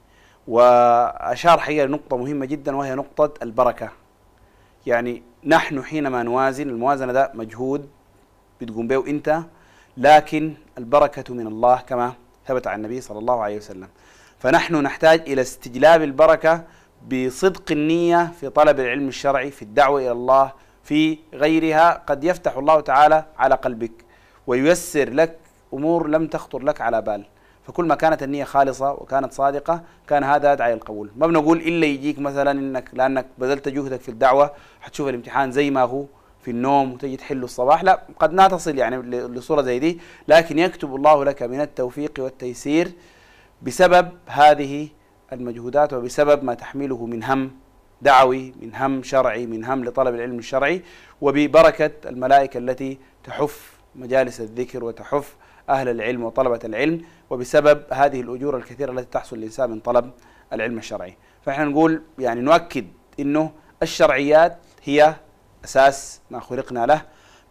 وأشار حقيقة لنقطة مهمة جدا، وهي نقطة البركة. يعني نحن حينما نوازن، الموازنة ده مجهود بتقوم به أنت، لكن البركة من الله كما ثبت عن النبي صلى الله عليه وسلم. فنحن نحتاج إلى استجلاب البركة بصدق النية في طلب العلم الشرعي، في الدعوة إلى الله، في غيرها. قد يفتح الله تعالى على قلبك وييسر لك أمور لم تخطر لك على بال. فكل ما كانت النية خالصة وكانت صادقة كان هذا أدعى القبول. ما بنقول إلا يجيك مثلا إنك لأنك بذلت جهدك في الدعوة حتشوف الامتحان زي ما هو في النوم وتجي تحله الصباح، لا، قد لا تصل يعني لصورة زي دي، لكن يكتب الله لك من التوفيق والتيسير بسبب هذه المجهودات وبسبب ما تحمله من هم دعوي، من هم شرعي، من هم لطلب العلم الشرعي، وببركة الملائكة التي تحف مجالس الذكر وتحف أهل العلم وطلبة العلم، وبسبب هذه الأجور الكثيرة التي تحصل الإنسان من طلب العلم الشرعي. فإحنا نقول يعني نؤكد إنه الشرعيات هي أساس ما خلقنا له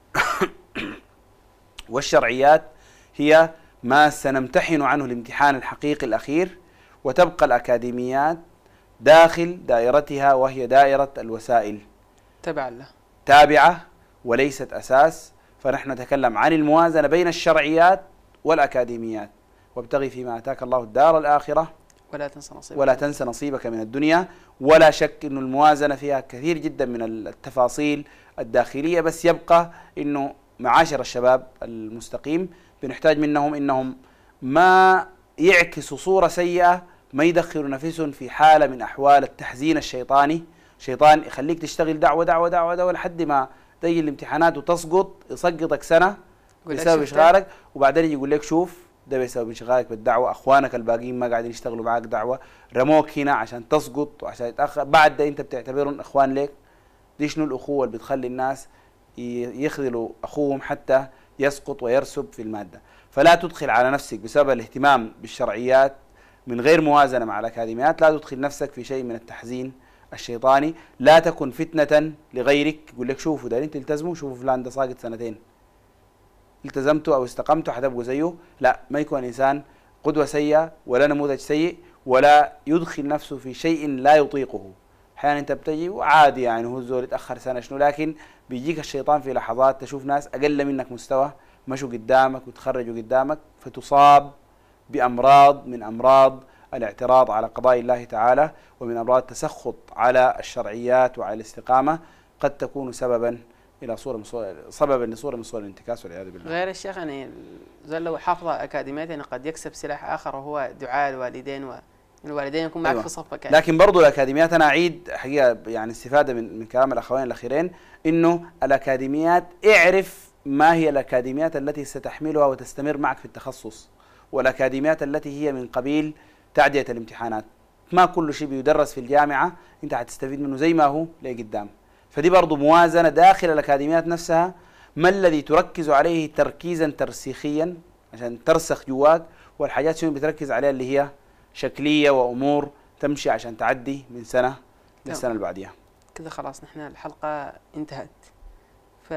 والشرعيات هي ما سنمتحن عنه الامتحان الحقيقي الأخير، وتبقى الأكاديميات داخل دائرتها وهي دائرة الوسائل تبع له تابعة وليست أساس. فنحن نتكلم عن الموازنة بين الشرعيات والأكاديميات. وابتغي فيما أتاك الله الدار الآخرة ولا تنسى نصيبك ولا تنسى نصيبك من الدنيا. ولا شك أن الموازنة فيها كثير جدا من التفاصيل الداخلية، بس يبقى أنه معاشر الشباب المستقيم بنحتاج منهم أنهم ما يعكسوا صورة سيئة، ما يدخلوا نفسهم في حالة من أحوال التحزين الشيطاني. شيطان يخليك تشتغل دعوة دعوة دعوة دعوة لحد ما تجي الامتحانات وتسقط، يسقطك سنة بسبب إشغالك، وبعدين يجي يقول لك شوف ده بسبب انشغالك بالدعوة، أخوانك الباقيين ما قاعدين يشتغلوا معاك دعوة، رموك هنا عشان تسقط وعشان يتأخر، بعد ده أنت بتعتبرهم إخوان لك. دي شنو الأخوة اللي بتخلي الناس يخذلوا أخوهم حتى يسقط ويرسب في المادة؟ فلا تدخل على نفسك بسبب الاهتمام بالشرعيات من غير موازنة مع الأكاديميات، لا تدخل نفسك في شيء من التحزين الشيطاني. لا تكن فتنة لغيرك، يقول لك شوفوا ده انت التزموا، شوفوا فلان ده ساقط سنتين، التزمتوا او استقمتوا حتبقوا زيه. لا، ما يكون انسان قدوة سيئة ولا نموذج سيء ولا يدخل نفسه في شيء لا يطيقه. احيانا انت بتجي وعادي يعني هو الزول يتاخر سنه شنو، لكن بيجيك الشيطان في لحظات تشوف ناس اقل منك مستوى مشوا قدامك وتخرجوا قدامك، فتصاب بامراض من امراض الاعتراض على قضاء الله تعالى، ومن امراض التسخط على الشرعيات وعلى الاستقامه، قد تكون سببا الى صوره من صور سببا لصوره من صور الانتكاس والعياذ بالله. غير الشيخ يعني زي لو حافظ اكاديميات يعني قد يكسب سلاح اخر وهو دعاء الوالدين، والوالدين يكون معك أيوة. في صفك يعني. لكن برضو الاكاديميات انا اعيد حقيقه يعني استفاده من من كلام الاخوين الاخيرين، انه الاكاديميات اعرف ما هي الاكاديميات التي ستحملها وتستمر معك في التخصص، والاكاديميات التي هي من قبيل تعدية الامتحانات. ما كل شيء بيدرس في الجامعة انت هتستفيد منه زي ما هو لقدام. فدي برضو موازنة داخل الأكاديميات نفسها، ما الذي تركز عليه تركيزا ترسيخيا عشان ترسخ جواك، والحاجات شنو بتركز عليها اللي هي شكلية وأمور تمشي عشان تعدي من سنة للسنة اللي بعديها. كذا خلاص نحن الحلقة انتهت. ف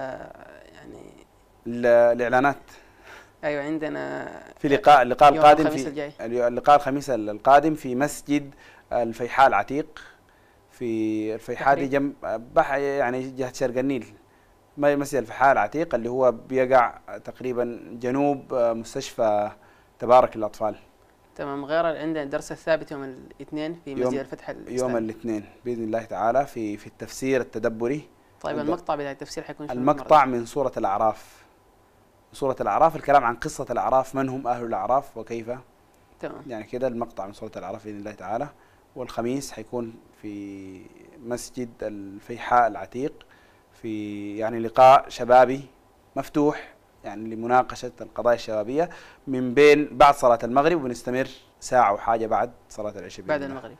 يعني الإعلانات ايوه عندنا في لقاء اللقاء القادم في الجاي. اللقاء الخميس القادم في مسجد الفيحاء العتيق في الفيحاء دي جنب يعني جهة شرق النيل. مسجد الفيحاء العتيق اللي هو بيقع تقريبا جنوب مستشفى تبارك للأطفال. تمام. غير عندنا الدرس الثابت يوم الاثنين في مسجد الفتح الإسلامي. يوم الاثنين بإذن الله تعالى في في التفسير التدبري. طيب المقطع بتاع التفسير حيكون شنو؟ المقطع من سورة الأعراف. سورة الأعراف، الكلام عن قصة الأعراف، من هم أهل الأعراف وكيف. تمام. يعني كده المقطع من سورة الأعراف بإذن الله تعالى. والخميس حيكون في مسجد الفيحاء العتيق في يعني لقاء شبابي مفتوح يعني لمناقشة القضايا الشبابية من بين بعد صلاة المغرب، وبنستمر ساعة وحاجة بعد صلاة العشاء. بعد المغرب.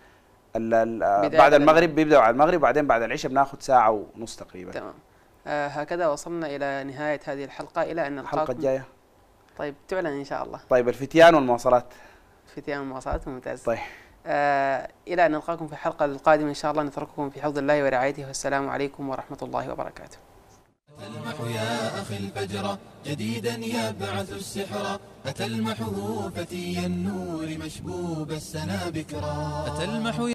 بعد المغرب بيبدأوا على المغرب، وبعدين بعد العشاء بناخذ ساعة ونص تقريبا. تمام. آه هكذا وصلنا إلى نهاية هذه الحلقة، إلى أن الحلقة الجاية طيب تعلن إن شاء الله. طيب الفتيان والمواصلات. الفتيان والمواصلات ممتاز. طيب آه إلى أن نلقاكم في الحلقة القادمة إن شاء الله، نترككم في حفظ الله ورعايته، والسلام عليكم ورحمة الله وبركاته. تلمح يا أخي الفجر جديدا يبعث السحر، أتلمحه فتي النور مشبوب السنا بكرا. أتلمح